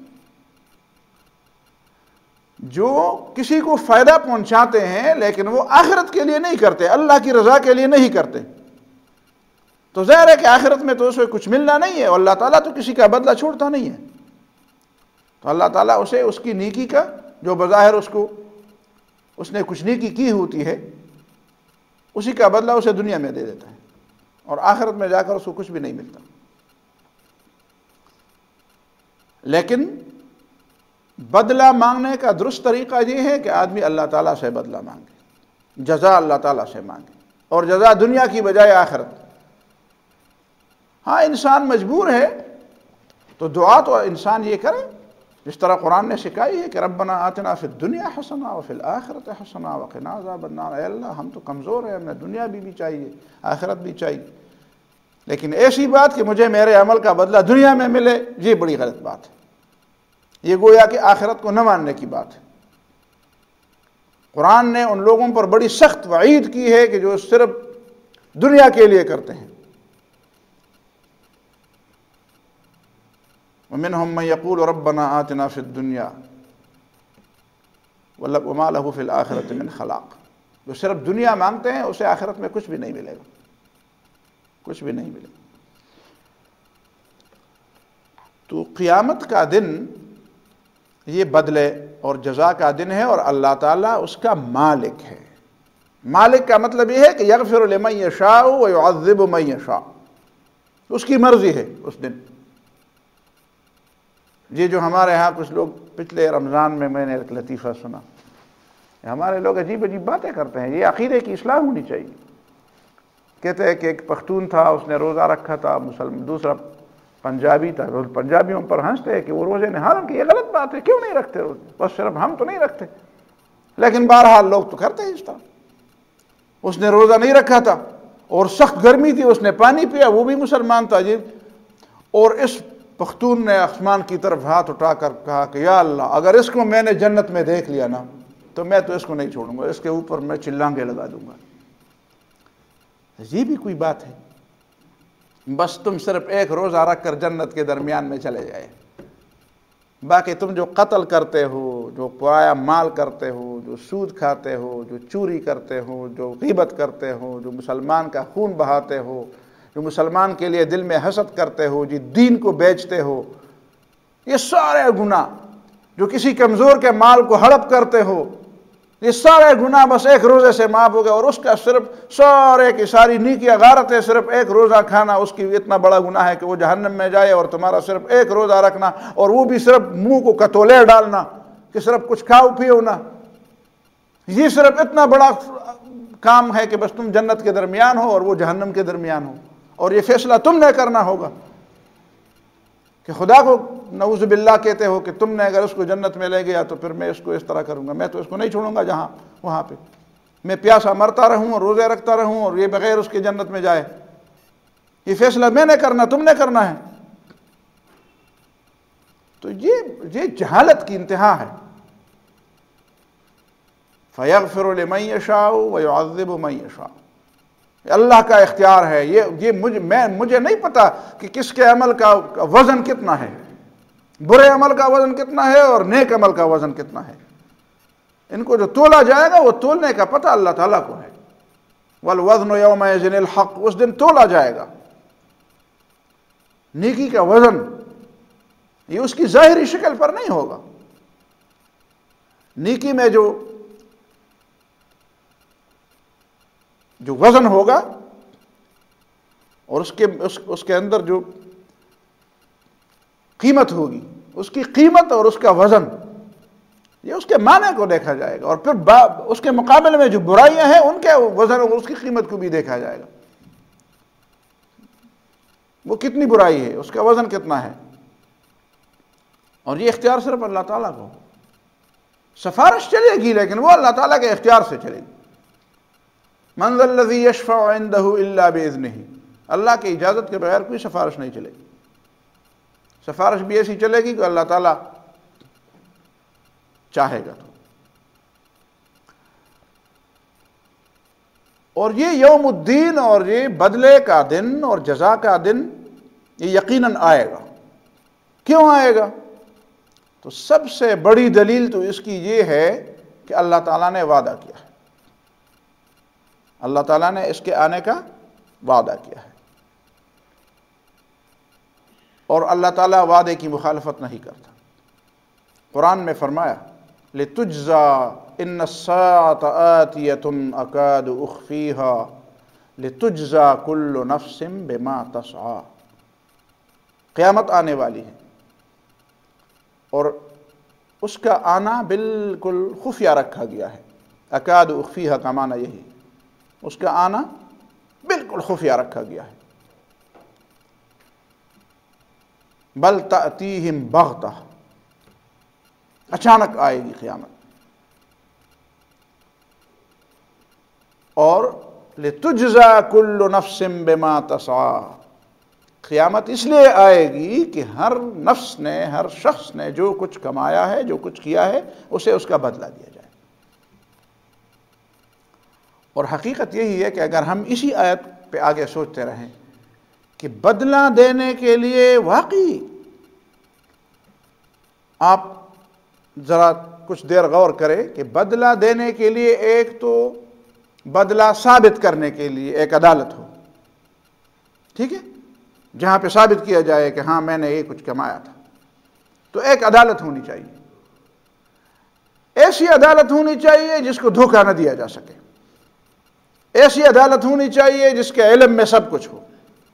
A: جو کسی کو فائدہ پہنچاتے ہیں لیکن وہ آخرت کے لیے نہیں کرتے، اللہ کی رضا کے لیے نہیں کرتے، تو ظاہر ہے کہ آخرت میں تو اسے کچھ ملنا نہیں ہے، اور اللہ تعالیٰ تو کسی کا بدلہ چھوڑتا نہیں ہے۔ تو اللہ تعالیٰ اسے اس کی نیکی کا جو بظاہر اس نے کچھ نیکی کی ہوتی ہے اسی کا بدلہ اسے دنیا میں دے دیتا ہے، اور آخرت میں جا کر اس کو کچھ بھی نہیں ملتا۔ لیکن بدلہ مانگنے کا درست طریقہ یہ ہے کہ آدمی اللہ تعالیٰ سے بدلہ مانگے، جزا اللہ تعالیٰ سے مانگے، اور جزا دنیا کی بجائے آخرت۔ ہاں انسان مجبور ہے تو دعا تو انسان یہ کرے جس طرح قرآن نے سکھائی ہے کہ ربنا آتنا فی الدنیا حسنہ وفی الآخرۃ حسنہ وقنا عذاب النار۔ اے اللہ ہم تو کمزور ہیں، ہمیں دنیا بھی چاہیے آخرت بھی چاہیے، لیکن ایسی بات کہ مجھے میرے عمل کا بدلہ دنیا میں ملے یہ بڑی غلط بات ہے، یہ گویا کہ آخرت کو نہ ماننے کی بات ہے۔ قرآن نے ان لوگوں پر بڑی سخت وعید کی ہے کہ جو صرف دنیا کے لیے کرتے ہیں۔ وَمِنْهُمْ مَنْ يَقُولُ رَبَّنَا آتِنَا فِي الدُّنْيَا وَمَا لَهُ فِي الْآخِرَةِ مِنْ خَلَاقٍ، جو صرف دنیا مانگتے ہیں اسے آخرت میں کچھ بھی نہیں ملے گا، کچھ بھی نہیں ملے گا۔ تو قیامت کا دن یہ بدلے اور جزا کا دن ہے، اور اللہ تعالیٰ اس کا مالک ہے۔ مالک کا مطلب یہ ہے کہ یغفر لمن یشاء ویعذب من یشاء، اس کی مرضی ہے اس دن۔ یہ جو ہمارے ہاں کچھ لوگ پچھلے رمضان میں نے ایک لطیفہ سنا، ہمارے لوگ عجیب عجیب باتیں کرتے ہیں، یہ عقیدے کی اصلاح ہونی چاہیے۔ کہتے ہیں کہ ایک پختون تھا، اس نے روزہ رکھا تھا، دوسرا پنجابی تھا، پنجابیوں پر ہنستے ہیں کہ وہ روزے نہیں، حالانکہ یہ غلط بات ہے، کیوں نہیں رکھتے روزے؟ بس صرف ہم تو نہیں رکھتے، لیکن بہرحال لوگ تو کرتے ہیں اس طرح۔ اس نے روزہ نہیں رکھا تھا اور سخت گرمی تھی، اس نے پانی پیا، وہ بھی مسلمان تھا جی، اور اس پختون نے آسمان کی طرف ہاتھ اٹھا کر کہا کہ یا اللہ، اگر اس کو میں نے جنت میں دیکھ لیا نا تو میں تو اس کو نہیں چھوڑوں گا، اس کے اوپر میں چلانگے لگا دوں گا۔ یہ بھی کوئی بات ہے؟ بس تم صرف ایک روزہ رکھ کر جنت کے درمیان میں چلے جائے، باقی تم جو قتل کرتے ہو، جو پرایا مال کرتے ہو، جو سود کھاتے ہو، جو چوری کرتے ہو، جو غیبت کرتے ہو، جو مسلمان کا خون بہاتے ہو، جو مسلمان کے لیے دل میں حسد کرتے ہو، جی دین کو بیچتے ہو، یہ سارے گناہ، جو کسی کمزور کے مال کو ہڑپ کرتے ہو، یہ سارے گناہ بس ایک روزے سے معاف ہو گئے، اور اس کا صرف سارے کی ساری نیکیاں غارتیں صرف ایک روزہ کھانا اس کی اتنا بڑا گناہ ہے کہ وہ جہنم میں جائے، اور تمہارا صرف ایک روزہ رکھنا، اور وہ بھی صرف منہ کو کتولے ڈالنا کہ صرف کچھ کھاؤ پیو نہ، یہ صرف اتنا بڑا کام ہے کہ بس تم جنت کے درمیان ہو اور وہ جہنم کے درمیان ہو، اور یہ فیصلہ تم نے کرنا ہوگا کہ خدا کو نعوذ باللہ کہتے ہو کہ تم نے اگر اس کو جنت میں لے گیا تو پھر میں اس کو اس طرح کروں گا، میں تو اس کو نہیں چھوڑوں گا جہاں وہاں پہ میں پیاسا مرتا رہوں اور روزے رکھتا رہوں اور یہ بغیر اس کے جنت میں جائے۔ یہ فیصلہ میں نے کرنا، تم نے کرنا ہے۔ تو یہ جہالت کی انتہا ہے۔ فَيَغْفِرُ لِمَن يَشَاءُ وَيُعَذِّبُ مَن يَشَاءُ، اللہ کا اختیار ہے۔ یہ مجھے نہیں پتا کہ کس کے عمل کا وزن کتنا ہے، برے عمل کا وزن کتنا ہے اور نیک عمل کا وزن کتنا ہے۔ ان کو جو تولا جائے گا وہ تولنے کا پتہ اللہ تعالیٰ کو ہے۔ وَالْوَزْنُ يَوْمَئِذٍ الْحَقُّ، اس دن تولا جائے گا نیکی کا وزن، یہ اس کی ظاہری شکل پر نہیں ہوگا۔ نیکی میں جو وزن ہوگا اور اس کے اندر جو قیمت ہوگی، اس کی قیمت اور اس کا وزن، یہ اس کے معنی کو دیکھا جائے گا، اور پھر اس کے مقابلے میں جو برائیاں ہیں ان کے وزن اور اس کی قیمت کو بھی دیکھا جائے گا۔ وہ کتنی برائی ہے، اس کا وزن کتنا ہے، اور یہ اختیار صرف اللہ تعالیٰ کو۔ سفارش چلے گی لیکن وہ اللہ تعالیٰ کے اختیار سے چلے گی۔ من ذا الذی یشفع عندہ الا باذنہ، اللہ کی اجازت کے بغیر کوئی سفارش نہیں چلے گی۔ سفارش بھی ایسی چلے گی کہ اللہ تعالیٰ چاہے گا تو۔ اور یہ یوم الدین اور یہ بدلے کا دن اور جزا کا دن یہ یقیناً آئے گا۔ کیوں آئے گا؟ تو سب سے بڑی دلیل تو اس کی یہ ہے کہ اللہ تعالیٰ نے وعدہ کیا ہے، اللہ تعالیٰ نے اس کے آنے کا وعدہ کیا ہے، اور اللہ تعالیٰ وعدے کی مخالفت نہیں کرتا۔ قرآن میں فرمایا لِتُجْزَى إِنَّ السَّاعَةَ آتِيَةٌ أَكَادُ أُخْفِيهَا لِتُجْزَى كُلُّ نَفْسٍ بِمَا تَسْعَى، قیامت آنے والی ہے اور اس کا آنا بالکل خفیہ رکھا گیا ہے۔ اکاد اخفیہ کا معنی یہی، اس کا آنا بالکل خفیہ رکھا گیا ہے۔ بل تأتیہم بغتہ، اچانک آئے گی قیامت، اور لتجزا کل نفس بما تسعی، قیامت اس لیے آئے گی کہ ہر نفس نے، ہر شخص نے جو کچھ کمایا ہے، جو کچھ کیا ہے، اسے اس کا بدلہ دیا جائے۔ اور حقیقت یہی ہے کہ اگر ہم اسی آیت پہ آگے سوچتے رہیں کہ بدلہ دینے کے لیے واقعی، آپ ذرا کچھ دیر غور کریں کہ بدلہ دینے کے لیے ایک تو بدلہ ثابت کرنے کے لیے ایک عدالت ہو، ٹھیک ہے، جہاں پہ ثابت کیا جائے کہ ہاں میں نے یہ کچھ کمایا تھا، تو ایک عدالت ہونی چاہیے۔ ایسی عدالت ہونی چاہیے جس کو دھوکہ نہ دیا جا سکے، ایسی عدالت ہونی چاہیے جس کے علم میں سب کچھ ہو،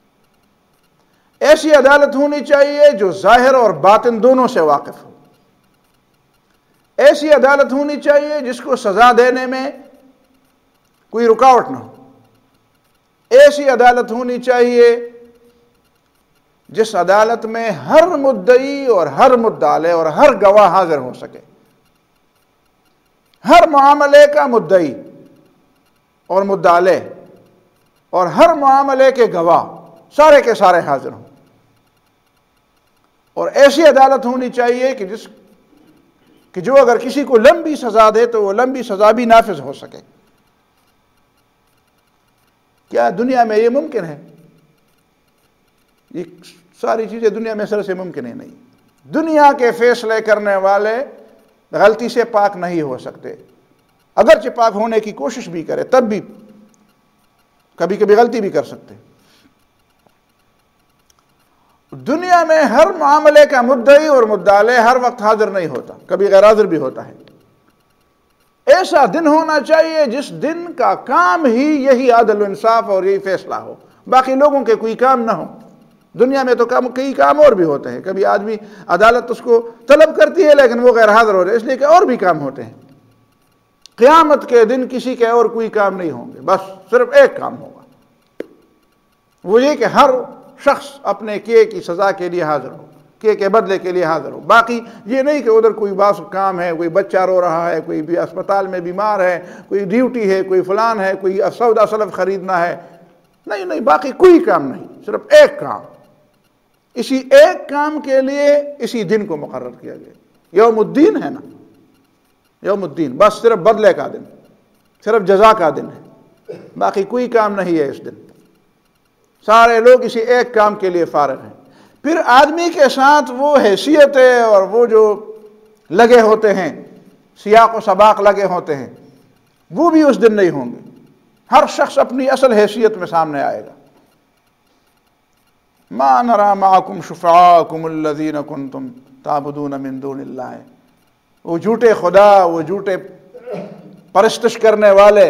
A: ایسی عدالت ہونی چاہیے جو ظاہر اور باطن دونوں سے واقف ہو، ایسی عدالت ہونی چاہیے جس کو سزا دینے میں کوئی رکاوٹ نہ ہو، ایسی عدالت ہونی چاہیے جس عدالت میں ہر مدعی اور ہر مدعا اور ہر گواہ حاضر ہو سکے، ہر معاملے کا مدعی اور مدعا اور ہر معاملے کے گواہ سارے کے سارے حاضر ہوں، اور ایسی عدالت ہونی چاہیے کہ جو اگر کسی کو لمبی سزا دے تو وہ لمبی سزا بھی نافذ ہو سکے۔ کیا دنیا میں یہ ممکن ہے؟ یہ ساری چیزیں دنیا میں سر سے ممکن ہی نہیں۔ دنیا کے فیصلے کرنے والے غلطی سے پاک نہیں ہو سکتے، اگرچہ پاک ہونے کی کوشش بھی کرے تب بھی کبھی کبھی غلطی بھی کر سکتے۔ دنیا میں ہر معاملے کا مدعی اور مدعا ہر وقت حاضر نہیں ہوتا، کبھی غیر حاضر بھی ہوتا ہے۔ ایسا دن ہونا چاہیے جس دن کا کام ہی یہی عدل و انصاف اور یہی فیصلہ ہو، باقی لوگوں کے کوئی کام نہ ہو۔ دنیا میں تو کئی کام اور بھی ہوتے ہیں، کبھی آدمی عدالت اس کو طلب کرتی ہے لیکن وہ غیر حاضر ہو رہے، اس لیے کہ اور بھی کام ہوتے ہیں۔ قیامت کے دن کسی کے اور کوئی کام نہیں ہوں گے، بس صرف ایک کام ہوگا، وہ یہ کہ ہر شخص اپنے کیے کی سزا کے لیے حاضر ہو، کیے کے بدلے کے لیے حاضر ہو۔ باقی یہ نہیں کہ ادھر کوئی باس کام ہے، کوئی بچہ رو رہا ہے، کوئی بھی اسپتال میں بیمار ہے، کوئی ڈیوٹی ہے، کوئی فلان ہے، کوئی سودا سلف خریدنا ہے، نہیں، باقی کوئی کام نہیں، صرف ایک کام۔ اسی ایک کام کے لیے اسی دن کو مقرر کیا گیا، یوم الدین ہے نا، یوم الدین، بس صرف بدلے کا دن، صرف جزا کا دن ہے، باقی کوئی کام نہیں ہے اس دن۔ سارے لوگ اسی ایک کام کے لیے فارغ ہیں۔ پھر آدمی کے ساتھ وہ حیثیتیں اور وہ جو لگے ہوتے ہیں، سیاق و سباق لگے ہوتے ہیں، وہ بھی اس دن نہیں ہوں گے۔ ہر شخص اپنی اصل حیثیت میں سامنے آئے گا۔ ما نرى معكم شفعاءكم الذين كنتم تعبدون من دون اللہ، وہ جھوٹے خدا، وہ جھوٹے پرستش کرنے والے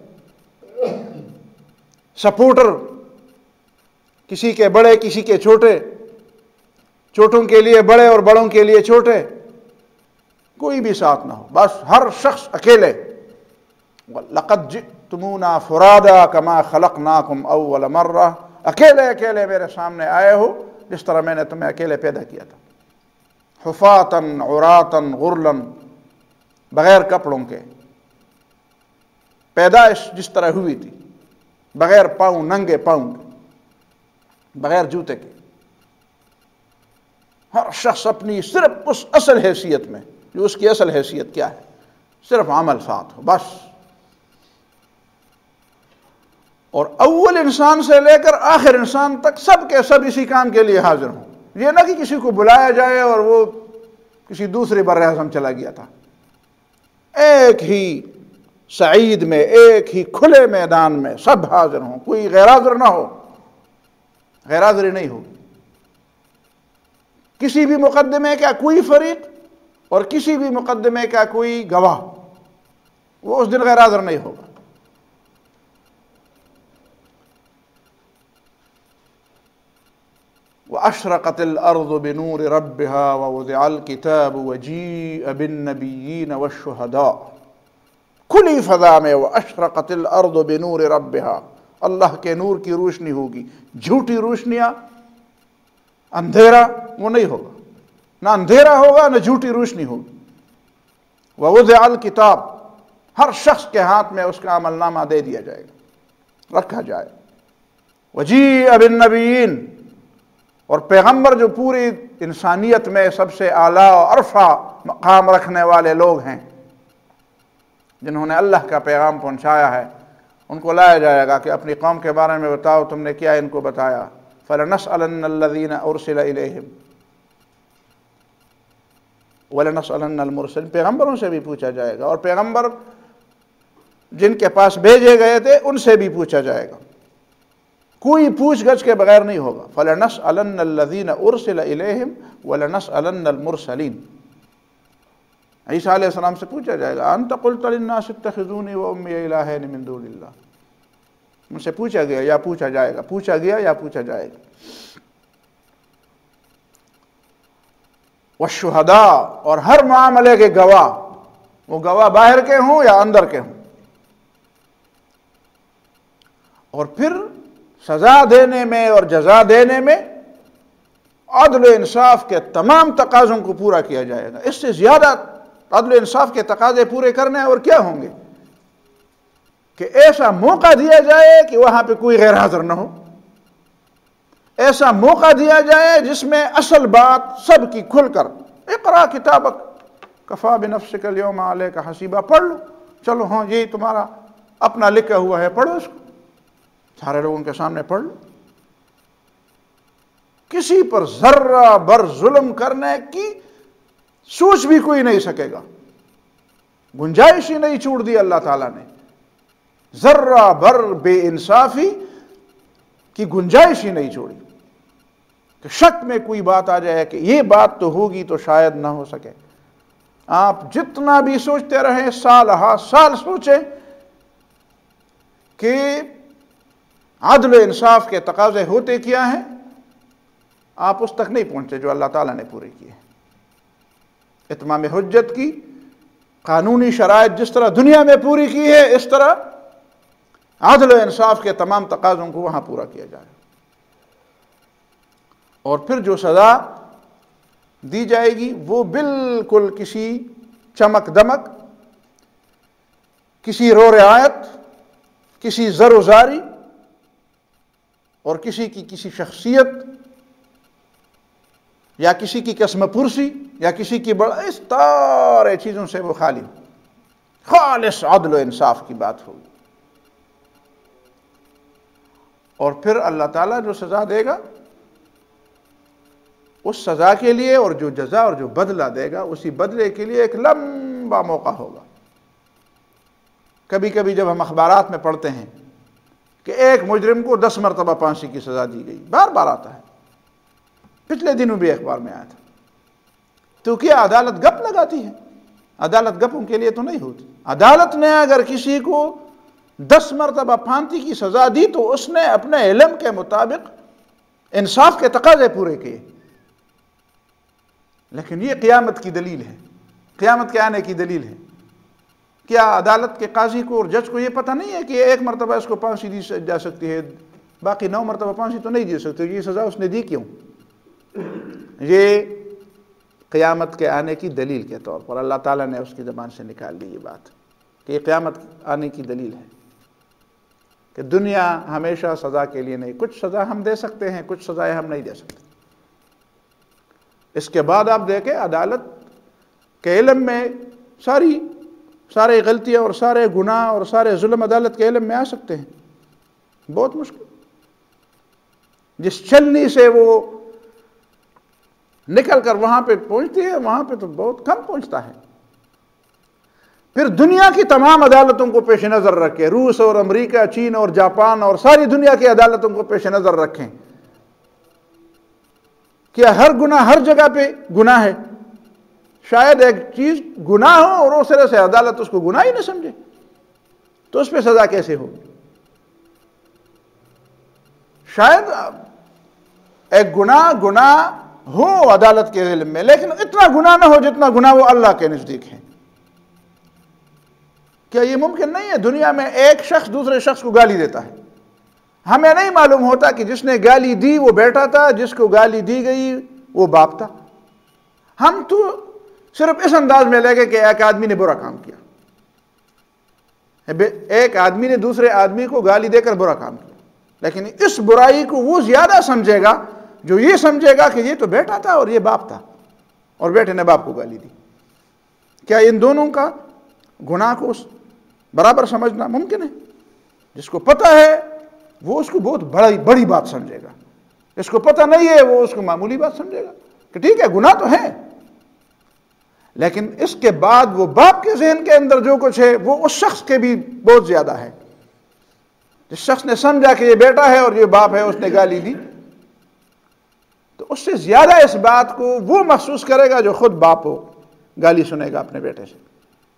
A: سپورٹر، کسی کے بڑے کسی کے چھوٹے، چھوٹوں کے لیے بڑے اور بڑوں کے لیے چھوٹے، کوئی بھی ساتھ نہ ہو، بس ہر شخص اکیلے۔ لَقَدْ جِئْتُمُونَا فُرَادًا كَمَا خَلَقْنَاكُمْ أَوَّلَ مَرَّةٍ، اکیلے میرے سامنے آئے ہو جس طرح میں نے تمہیں اکیلے پیدا کیا تھا، حفاةً عراةً غرلاً، بغیر کپڑوں کے، پیدائش جس طرح ہوئی تھی، بغیر پاؤں، ننگے پاؤں کے، بغیر جوتے کے۔ ہر شخص اپنی صرف اس اصل حیثیت میں، جو اس کی اصل حیثیت کیا ہے، صرف عمل ساتھ ہو بس۔ اور اول انسان سے لے کر آخر انسان تک سب کے سب اسی کام کے لیے حاضر ہوں۔ یہ نہ کہ کسی کو بلایا جائے اور وہ کسی دوسرے بر اعظم چلا گیا تھا۔ ایک ہی سعید میں، ایک ہی کھلے میدان میں سب حاضر ہوں، کوئی غیر حاضر نہ ہو، غیر حاضری نہیں ہوگی۔ کسی بھی مقدمے کا کوئی فریق اور کسی بھی مقدمے کا کوئی گواہ وہ اس دن غیر حاضر نہیں ہوگا۔ وَأَشْرَقَتِ الْأَرْضُ بِنُورِ رَبِّهَا وَوُضِعَ الْكِتَابُ وَجِيءَ بِالنَّبِيِّينَ وَالشُّهَدَاءِ، کھلی فضا میں وَأَشْرَقَتِ الْأَرْضُ بِنُورِ رَبِّهَا، اللہ کے نور کی روشنی ہوگی، جھوٹی روشنیاں، اندھیرا وہ نہیں ہوگا، نہ اندھیرا ہوگا نہ جھوٹی روشنی ہوگی۔ وَوُضِعَ الْكِتَابُ، ہر شخص کے ہاتھ میں اس کا عمل نامہ دے دیا جائے گا، رکھا جائے۔ وَجِيءَ بِالنَّبِيِّينَ، اور پیغمبر جو پوری انسانیت میں سب سے اعلیٰ اور عرفہ مقام رکھنے والے لوگ ہیں، جنہوں نے اللہ کا پیغام پہنچایا ہے، ان کو لایا جائے گا کہ اپنی قوم کے بارے میں بتاؤ، تم نے کیا ان کو بتایا۔ فَلَنَسْأَلَنَّ الَّذِينَ أُرْسِلَ إِلَيْهِمْ وَلَنَسْأَلَنَّ الْمُرْسَلِينَ، پیغمبروں سے بھی پوچھا جائے گا، اور پیغمبر جن کے پاس بھیجے گئے تھے ان سے بھی پوچھا جائے گا، کوئی پوچھ گچھ کے بغیر نہیں ہوگا۔ فَلَنَسْأَلَنَّ الَّذِينَ أُرْسِلَ إِلَيْهِمْ وَلَنَسْأَلَنَّ الْمُرْسَلِينَ، عیسیٰ علیہ السلام سے پوچھا جائے گا انت قلت للناس اتخذونی و امی الہین من دون اللہ، ان سے پوچھا گیا یا پوچھا جائے گا، پوچھا گیا یا پوچھا جائے گا۔ والشہداء، اور ہر معاملے کے گواہ، وہ گواہ باہر کے ہوں یا اندر کے ہوں۔ اور پھر سزا دینے میں اور جزا دینے میں عدل و انصاف کے تمام تقاضوں کو پورا کیا جائے گا۔ اس سے زیادہ عدل و انصاف کے تقاضے پورے کرنے اور کیا ہوں گے کہ ایسا موقع دیا جائے کہ وہاں پہ کوئی غیر حاضر نہ ہو، ایسا موقع دیا جائے جس میں اصل بات سب کی کھل کر اقرا کتابک کفا بنفسک اليوم علیک حسیبا، پڑھ لو، چلو ہاں یہ تمہارا اپنا لکھا ہوا ہے، پڑھو اس کو، سارے لوگوں کے سامنے پڑھ لو۔ کسی پر ذرہ بر ظلم کرنے کی سوچ بھی کوئی نہیں سکے گا، گنجائش ہی نہیں چھوڑ دی اللہ تعالیٰ نے، ذرہ بر بے انصافی کی گنجائش ہی نہیں چھوڑی کہ شک میں کوئی بات آ جائے کہ یہ بات تو ہوگی تو شاید نہ ہو سکے۔ آپ جتنا بھی سوچتے رہیں، سال ہا سال سوچیں کہ عدل و انصاف کے تقاضے ہوتے کیا ہیں، آپ اس تک نہیں پہنچے جو اللہ تعالیٰ نے پورے کیے۔ اتمام حجت کی قانونی شرائط جس طرح دنیا میں پوری کی ہے، اس طرح عدل و انصاف کے تمام تقاضوں کو وہاں پورا کیا جائے، اور پھر جو سزا دی جائے گی وہ بالکل کسی چمک دمک، کسی رو رعایت، کسی زر و زاری اور کسی کی کسی شخصیت یا کسی کی قسم پرسی یا کسی کی بڑا، اس سارے چیزوں سے وہ خالی، خالص عدل و انصاف کی بات ہوگی۔ اور پھر اللہ تعالیٰ جو سزا دے گا، اس سزا کے لیے اور جو جزا اور جو بدلہ دے گا، اسی بدلے کے لیے ایک لمبا موقع ہوگا۔ کبھی کبھی جب ہم اخبارات میں پڑھتے ہیں کہ ایک مجرم کو 10 مرتبہ پھانسی کی سزا دی گئی، بار بار آتا ہے، پچھلے دنوں بھی اخبار میں آیا تھا، تو کیا عدالت گپ لگاتی ہے؟ عدالت گپوں کے لیے تو نہیں ہوتی۔ عدالت نے اگر کسی کو 10 مرتبہ پھانسی کی سزا دی تو اس نے اپنے علم کے مطابق انصاف کے تقاضے پورے کیے۔ لیکن یہ قیامت کی دلیل ہے، قیامت کے آنے کی دلیل ہے۔ کیا عدالت کے قاضی کو اور جج کو یہ پتہ نہیں ہے کہ ایک مرتبہ اس کو پھانسی دی جا سکتی ہے، باقی 9 مرتبہ پھانسی تو نہیں دی سکتے؟ یہ سزا اس نے دی کیوں؟ یہ قیامت کے آنے کی دلیل کے طور پر اللہ تعالیٰ نے اس کی زبان سے نکال دی یہ بات کہ یہ قیامت آنے کی دلیل ہے کہ دنیا ہمیشہ سزا کے لیے نہیں، کچھ سزا ہم دے سکتے ہیں، کچھ سزائیں ہم نہیں دے سکتے۔ اس کے بعد آپ دیکھیں عدالت کے علم میں سارے غلطیاں اور سارے گناہ اور سارے ظلم عدالت کے علم میں آ سکتے ہیں، بہت مشکل۔ جس چلنی سے وہ نکل کر وہاں پہ پہنچتی ہے، وہاں پہ تو بہت کم پہنچتا ہے۔ پھر دنیا کی تمام عدالتوں کو پیش نظر رکھیں، روس اور امریکہ، چین اور جاپان اور ساری دنیا کی عدالتوں کو پیش نظر رکھیں، کیا ہر گناہ ہر جگہ پہ گناہ ہے؟ شاید ایک چیز گناہ ہو اور اس طرح سے عدالت اس کو گناہ ہی نہ سمجھے، تو اس پہ سزا کیسے ہوگی؟ شاید ایک گناہ ہو عدالت کے علم میں، لیکن اتنا گناہ نہ ہو جتنا گناہ وہ اللہ کے نزدیک ہے۔ کیا یہ ممکن نہیں ہے؟ دنیا میں ایک شخص دوسرے شخص کو گالی دیتا ہے، ہمیں نہیں معلوم ہوتا کہ جس نے گالی دی وہ بیٹا تھا، جس کو گالی دی گئی وہ باپ تھا۔ ہم تو صرف اس انداز میں لے گئے کہ ایک آدمی نے برا کام کیا، ایک آدمی نے دوسرے آدمی کو گالی دے کر برا کام کیا، لیکن اس برائی کو وہ زیادہ سمجھے گا جو یہ سمجھے گا کہ یہ تو بیٹا تھا اور یہ باپ تھا اور بیٹے نے باپ کو گالی دی۔ کیا ان دونوں کا گناہ کو برابر سمجھنا ممکن ہے؟ جس کو پتہ ہے وہ اس کو بہت بڑی بات سمجھے گا، جس کو پتہ نہیں ہے وہ اس کو معمولی بات سمجھے گا کہ ٹھیک ہے گناہ تو ہے، لیکن اس کے بعد وہ باپ کے ذہن کے اندر جو کچھ ہے وہ اس شخص کے بھی بہت زیادہ ہے۔ جس شخص نے سمجھا کہ یہ بیٹا ہے اور یہ باپ ہے، اس نے گالی دی، تو اس سے زیادہ اس بات کو وہ محسوس کرے گا جو خود باپ ہو، گالی سنے گا اپنے بیٹے سے۔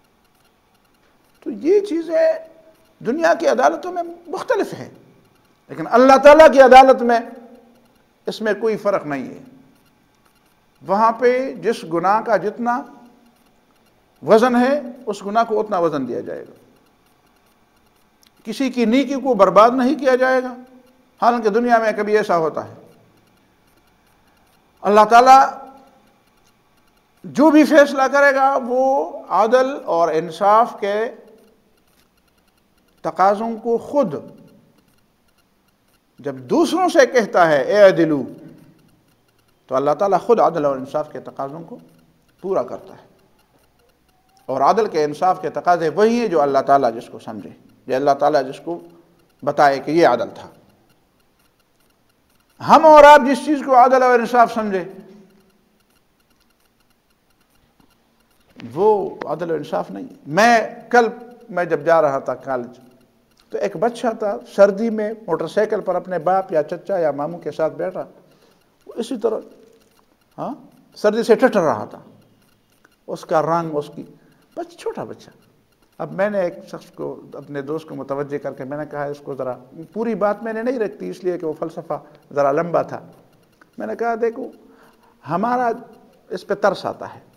A: تو یہ چیزیں دنیا کی عدالتوں میں مختلف ہیں، لیکن اللہ تعالیٰ کی عدالت میں اس میں کوئی فرق نہیں ہے۔ وہاں پہ جس گناہ کا جتنا وزن ہے اس گناہ کو اتنا وزن دیا جائے گا، کسی کی نیکی کو برباد نہیں کیا جائے گا، حالانکہ دنیا میں کبھی ایسا ہوتا ہے۔ اللہ تعالیٰ جو بھی فیصلہ کرے گا وہ عدل اور انصاف کے تقاضوں کو خود جب دوسروں سے کہتا ہے اعدلوا، تو اللہ تعالیٰ خود عدل اور انصاف کے تقاضوں کو پورا کرتا ہے، اور عدل کے انصاف کے تقاضے وہی ہیں جو اللہ تعالیٰ جس کو سمجھے، جو اللہ تعالیٰ جس کو بتائے کہ یہ عدل تھا۔ ہم اور آپ جس چیز کو عدل اور انصاف سمجھے وہ عدل و انصاف نہیں ہے۔ میں جب جا رہا تھا کالج تو ایک بچہ تھا، سردی میں موٹر سائیکل پر اپنے باپ یا چچا یا ماموں کے ساتھ بیٹھا، وہ اسی طرح سردی سے ٹھٹر رہا تھا، اس کا رنگ، اس کی چھوٹا بچہ۔ اب میں نے ایک شخص کو، اپنے دوست کو متوجہ کر کے میں نے کہا اس کو ذرا، پوری بات میں نے نہیں رکھتی اس لیے کہ وہ فلسفہ ذرا لمبا تھا، میں نے کہا دیکھو ہمارا اس پہ ترس آتا ہے،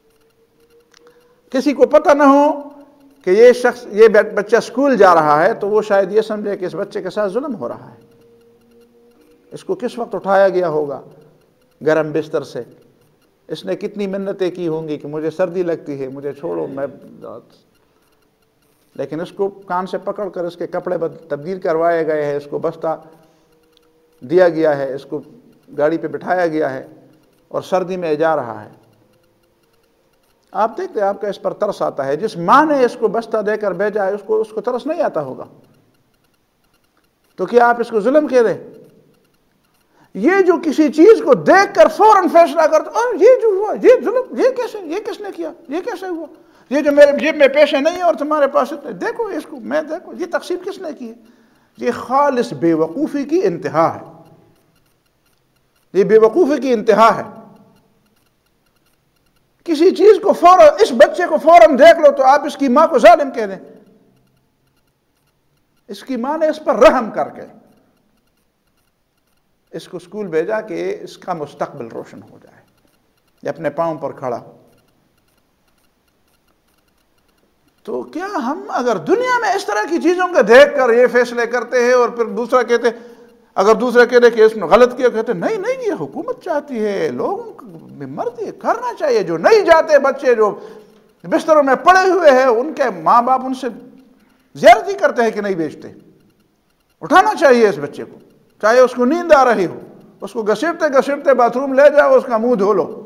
A: کسی کو پتہ نہ ہو کہ یہ بچہ اسکول جا رہا ہے تو وہ شاید یہ سمجھے کہ اس بچے کے ساتھ ظلم ہو رہا ہے، اس کو کس وقت اٹھایا گیا ہوگا گرم بستر سے، اس نے کتنی منتیں کی ہوں گی کہ مجھے سردی لگتی ہے، مجھے چھوڑو، لیکن اس کو کان سے پکڑ کر اس کے کپڑے تبدیل کروائے گئے ہیں، اس کو بستہ دیا گیا ہے، اس کو گاڑی پہ بٹھایا گیا ہے اور سردی میں جا رہا ہے۔ آپ دیکھتے ہیں آپ کا اس پر ترس آتا ہے۔ جس ماں نے اس کو بستہ دے کر بھیجا ہے اس کو ترس نہیں آتا ہوگا، تو کیا آپ اس کو ظلم کہہ دیں؟ یہ جو کسی چیز کو دیکھ کر فوراً فیصلہ کرتا، یہ جو ہوا یہ ظلم، یہ کیسے، یہ کس نے کیا، یہ کیسے ہوا، یہ جو میرے جیب میں پیسے نہیں ہے اور تمہارے پاس اتنے، دیکھو اس کو، میں دیکھو یہ تقسیم کس نے کی ہے۔ یہ خالص بے وقوفی کی انتہا ہے، یہ بے وقوفی کی انتہا ہے۔ کسی چیز کو فوراً، اس بچے کو فوراً دیکھ لو تو آپ اس کی ماں کو ظالم کہہ دیں۔ اس کی ماں نے اس پر رحم کر کے اس کو اسکول بھیجا کہ اس کا مستقبل روشن ہو جائے، یہ اپنے پاؤں پر کھڑا ہو۔ تو کیا ہم اگر دنیا میں اس طرح کی چیزوں کو دیکھ کر یہ فیصلے کرتے ہیں اور پھر دوسرا کہتے، اگر دوسرا کہتے کہ اس نے غلط کیا، کہتے نہیں یہ حکومت چاہتی ہے، لوگوں میں مرضی کرنا چاہیے، جو نہیں جاتے بچے جو بستروں میں پڑے ہوئے ہیں ان کے ماں باپ ان سے زیادتی کرتے ہیں کہ نہیں بیچتے، اٹھانا چاہیے اس بچے کو، چاہے اس کو نیند آ رہی ہو، اس کو گھسیٹتے گھسیٹتے باتھ روم لے جاؤ، اس کا منہ دھو لو۔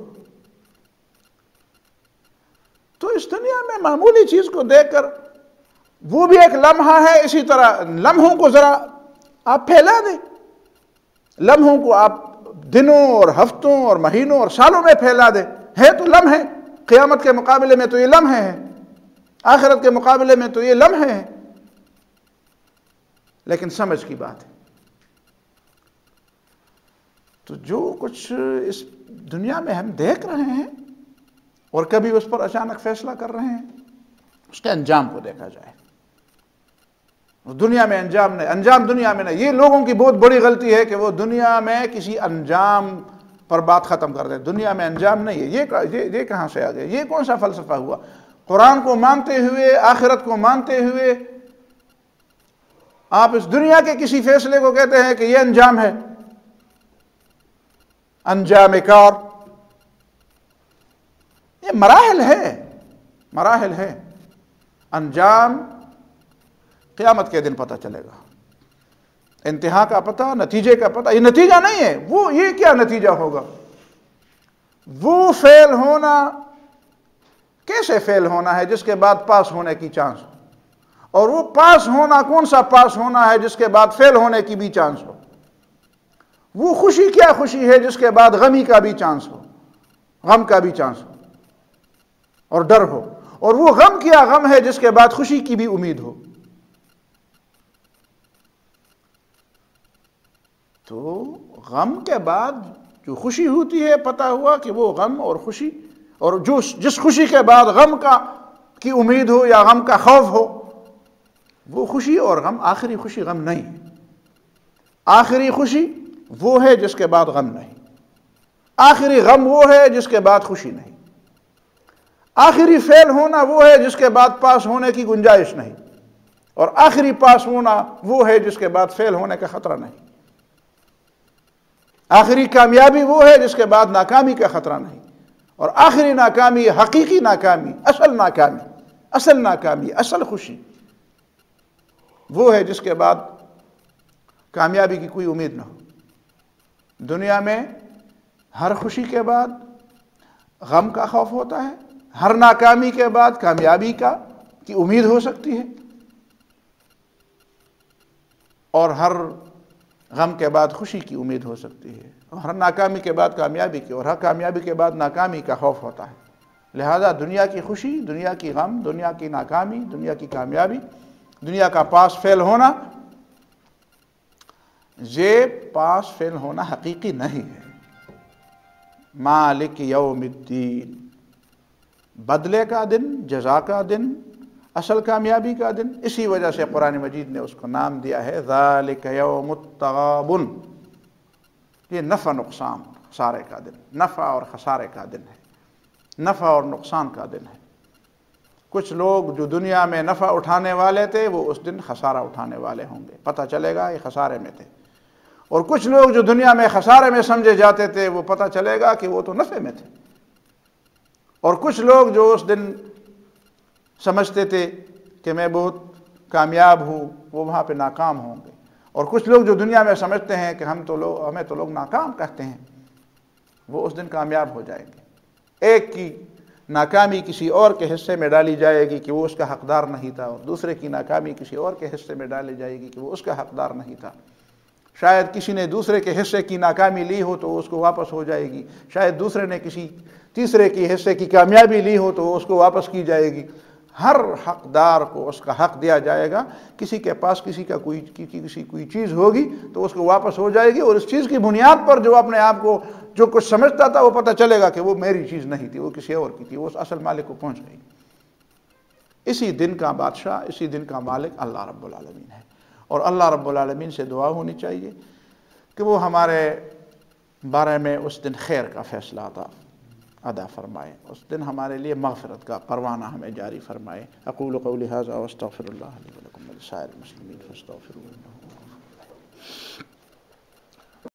A: تو اس دنیا میں معمولی چیز کو دیکھ کر وہ بھی ایک لمحہ ہے، اسی طرح لمحوں کو ذرا آپ پھیلا دیں، لمحوں کو آپ دنوں اور ہفتوں اور مہینوں اور سالوں میں پھیلا دیں، ہے تو لمحے، قیامت کے مقابلے میں تو یہ لمحے ہیں، آخرت کے مقابلے میں تو یہ لمحے ہیں، لیکن سمجھ کی بات ہے۔ تو جو کچھ اس دنیا میں ہم دیکھ رہے ہیں اور کبھی اس پر اچانک فیصلہ کر رہے ہیں، اس کے انجام کو دیکھا جائے۔ دنیا میں انجام دنیا میں نہیں۔ یہ لوگوں کی بہت بڑی غلطی ہے کہ وہ دنیا میں کسی انجام پر بات ختم کر دیں۔ دنیا میں انجام نہیں ہے، یہ کہاں سے آ گیا، یہ کون سا فلسفہ ہوا؟ قرآن کو مانتے ہوئے، آخرت کو مانتے ہوئے آپ اس دنیا کے کسی فیصلے کو کہتے ہیں کہ یہ انجام ہے، انجام کار۔ یہ مراحل ہے، انجام قیامت کے دن پتہ چلے گا، انتہا کا پتہ، نتیجے کا پتہ۔ یہ نتیجہ نہیں ہے، یہ کیا نتیجہ ہوگا؟ وہ فیل ہونا، کیسے فیل ہونا ہے جس کے بعد پاس ہونے کی چانس ہو، اور وہ پاس ہونا، کون سا پاس ہونا ہے جس کے بعد فیل ہونے کی بھی چانس ہو؟ وہ خوشی کیا خوشی ہے جس کے بعد غمی کا بھی چانس ہو، غم کا بھی چانس ہو اور ڈر ہو، اور وہ غم کیا غم ہے جس کے بعد خوشی کی بھی امید ہو۔ تو غم کے بعد جو خوشی ہوتی ہے، پتہ ہوا کہ وہ غم اور خوشی اور جس خوشی کے بعد غم کی امید ہو یا غم کا خوف ہو، وہ خوشی اور غم آخری خوشی غم نہیں ہے۔ آخری خوشی وہ ہے جس کے بعد غم نہیں، آخری غم وہ ہے جس کے بعد خوشی نہیں، آخری فیل ہونا وہ ہے جس کے بعد پاس ہونے کی گنجائش نہیں، اور آخری پاس ہونا وہ ہے جس کے بعد فیل ہونے کا خطرہ نہیں، آخری کامیابی وہ ہے جس کے بعد ناکامی کا خطرہ نہیں، اور آخری ناکامی، حقیقی ناکامی، اصل ناکامی، اصل خوشی وہ ہے جس کے بعد کامیابی کی کوئی امید نہ ہو۔ دنیا میں ہر خوشی کے بعد غم کا خوف ہوتا ہے، ہر ناکامی کے بعد کامیابی کی امید ہو سکتی ہے، اور ہر غم کے بعد خوشی کی امید ہو سکتی ہے، اور ہر ناکامی کے بعد کامیابی کی، اور ہر کامیابی کے بعد ناکامی کا خوف ہوتا ہے۔ لہذا دنیا کی خوشی، دنیا کی غم، دنیا کی ناکامی، دنیا کی کامیابی، دنیا کا پاس فیل ہونا، یہ پاس فیل ہونا حقیقی نہیں ہے۔ مالک یوم الدین، بدلے کا دن، جزا کا دن، اصل کامیابی کا دن۔ اسی وجہ سے قرآن مجید نے اس کو نام دیا ہے ذالک یوم التغابن، یہ نفع نقصان خسارے کا دن، نفع اور خسارے کا دن ہے، نفع اور نقصان کا دن ہے۔ کچھ لوگ جو دنیا میں نفع اٹھانے والے تھے وہ اس دن خسارہ اٹھانے والے ہوں گے، پتہ چلے گا یہ خسارے میں تھے، اور کچھ لوگ جو دنیا میں خسارے میں سمجھے جاتے تھے وہ پتہ چلے گا کہ وہ تو نفع میں تھے، اور کچھ لوگ جو اس دن سمجھتے تھے کہ میں بہت کامیاب ہوں وہ وہاں پہ ناکام ہوں گے، اور کچھ لوگ جو دنیا میں سمجھتے ہیں کہ ہمیں تو لوگ ناکام کہتے ہیں، وہ اس دن کامیاب ہو جائیں گے۔ ایک کی ناکامی کسی اور کے حصے میں ڈالی جائے گی کہ وہ اس کا حقدار نہیں تھا، اور دوسرے کی ناکامی کسی اور کے حصے میں ڈالی جائے گی کہ وہ اس کا حقدار نہیں تھا۔ شاید کسی نے دوسرے کے حصے کی ناکامی لی ہو تو اس کو واپس ہو جائے گی، شاید دوسرے نے کسی تیسرے کی حصے کی کامیابی لی ہو تو اس کو واپس کی جائے گی۔ ہر حقدار کو اس کا حق دیا جائے گا۔ کسی کے پاس کسی کوئی چیز ہوگی تو اس کو واپس ہو جائے گی، اور اس چیز کی بنیاد پر جو اپنے آپ کو جو کچھ سمجھتا تھا وہ پتہ چلے گا کہ وہ میری چیز نہیں تھی، وہ کسی اور کی تھی، وہ اس اصل مالک کو پہنچ گئی۔ اسی دن کا بادشاہ، اسی دن کا مالک اللہ رب العالمین ہے، اور اللہ رب العالمین سے دعا ہونی چاہیے کہ وہ ہمارے بارے میں اس دن خیر کا فیصلہ ادا فرمائے، اس دن ہمارے لیے مغفرت کا پروانہ ہمیں جاری فرمائے۔ اقول قولی ھذا واستغفر اللہ لی ولکم ولسائر المسلمین فاستغفروہ انہ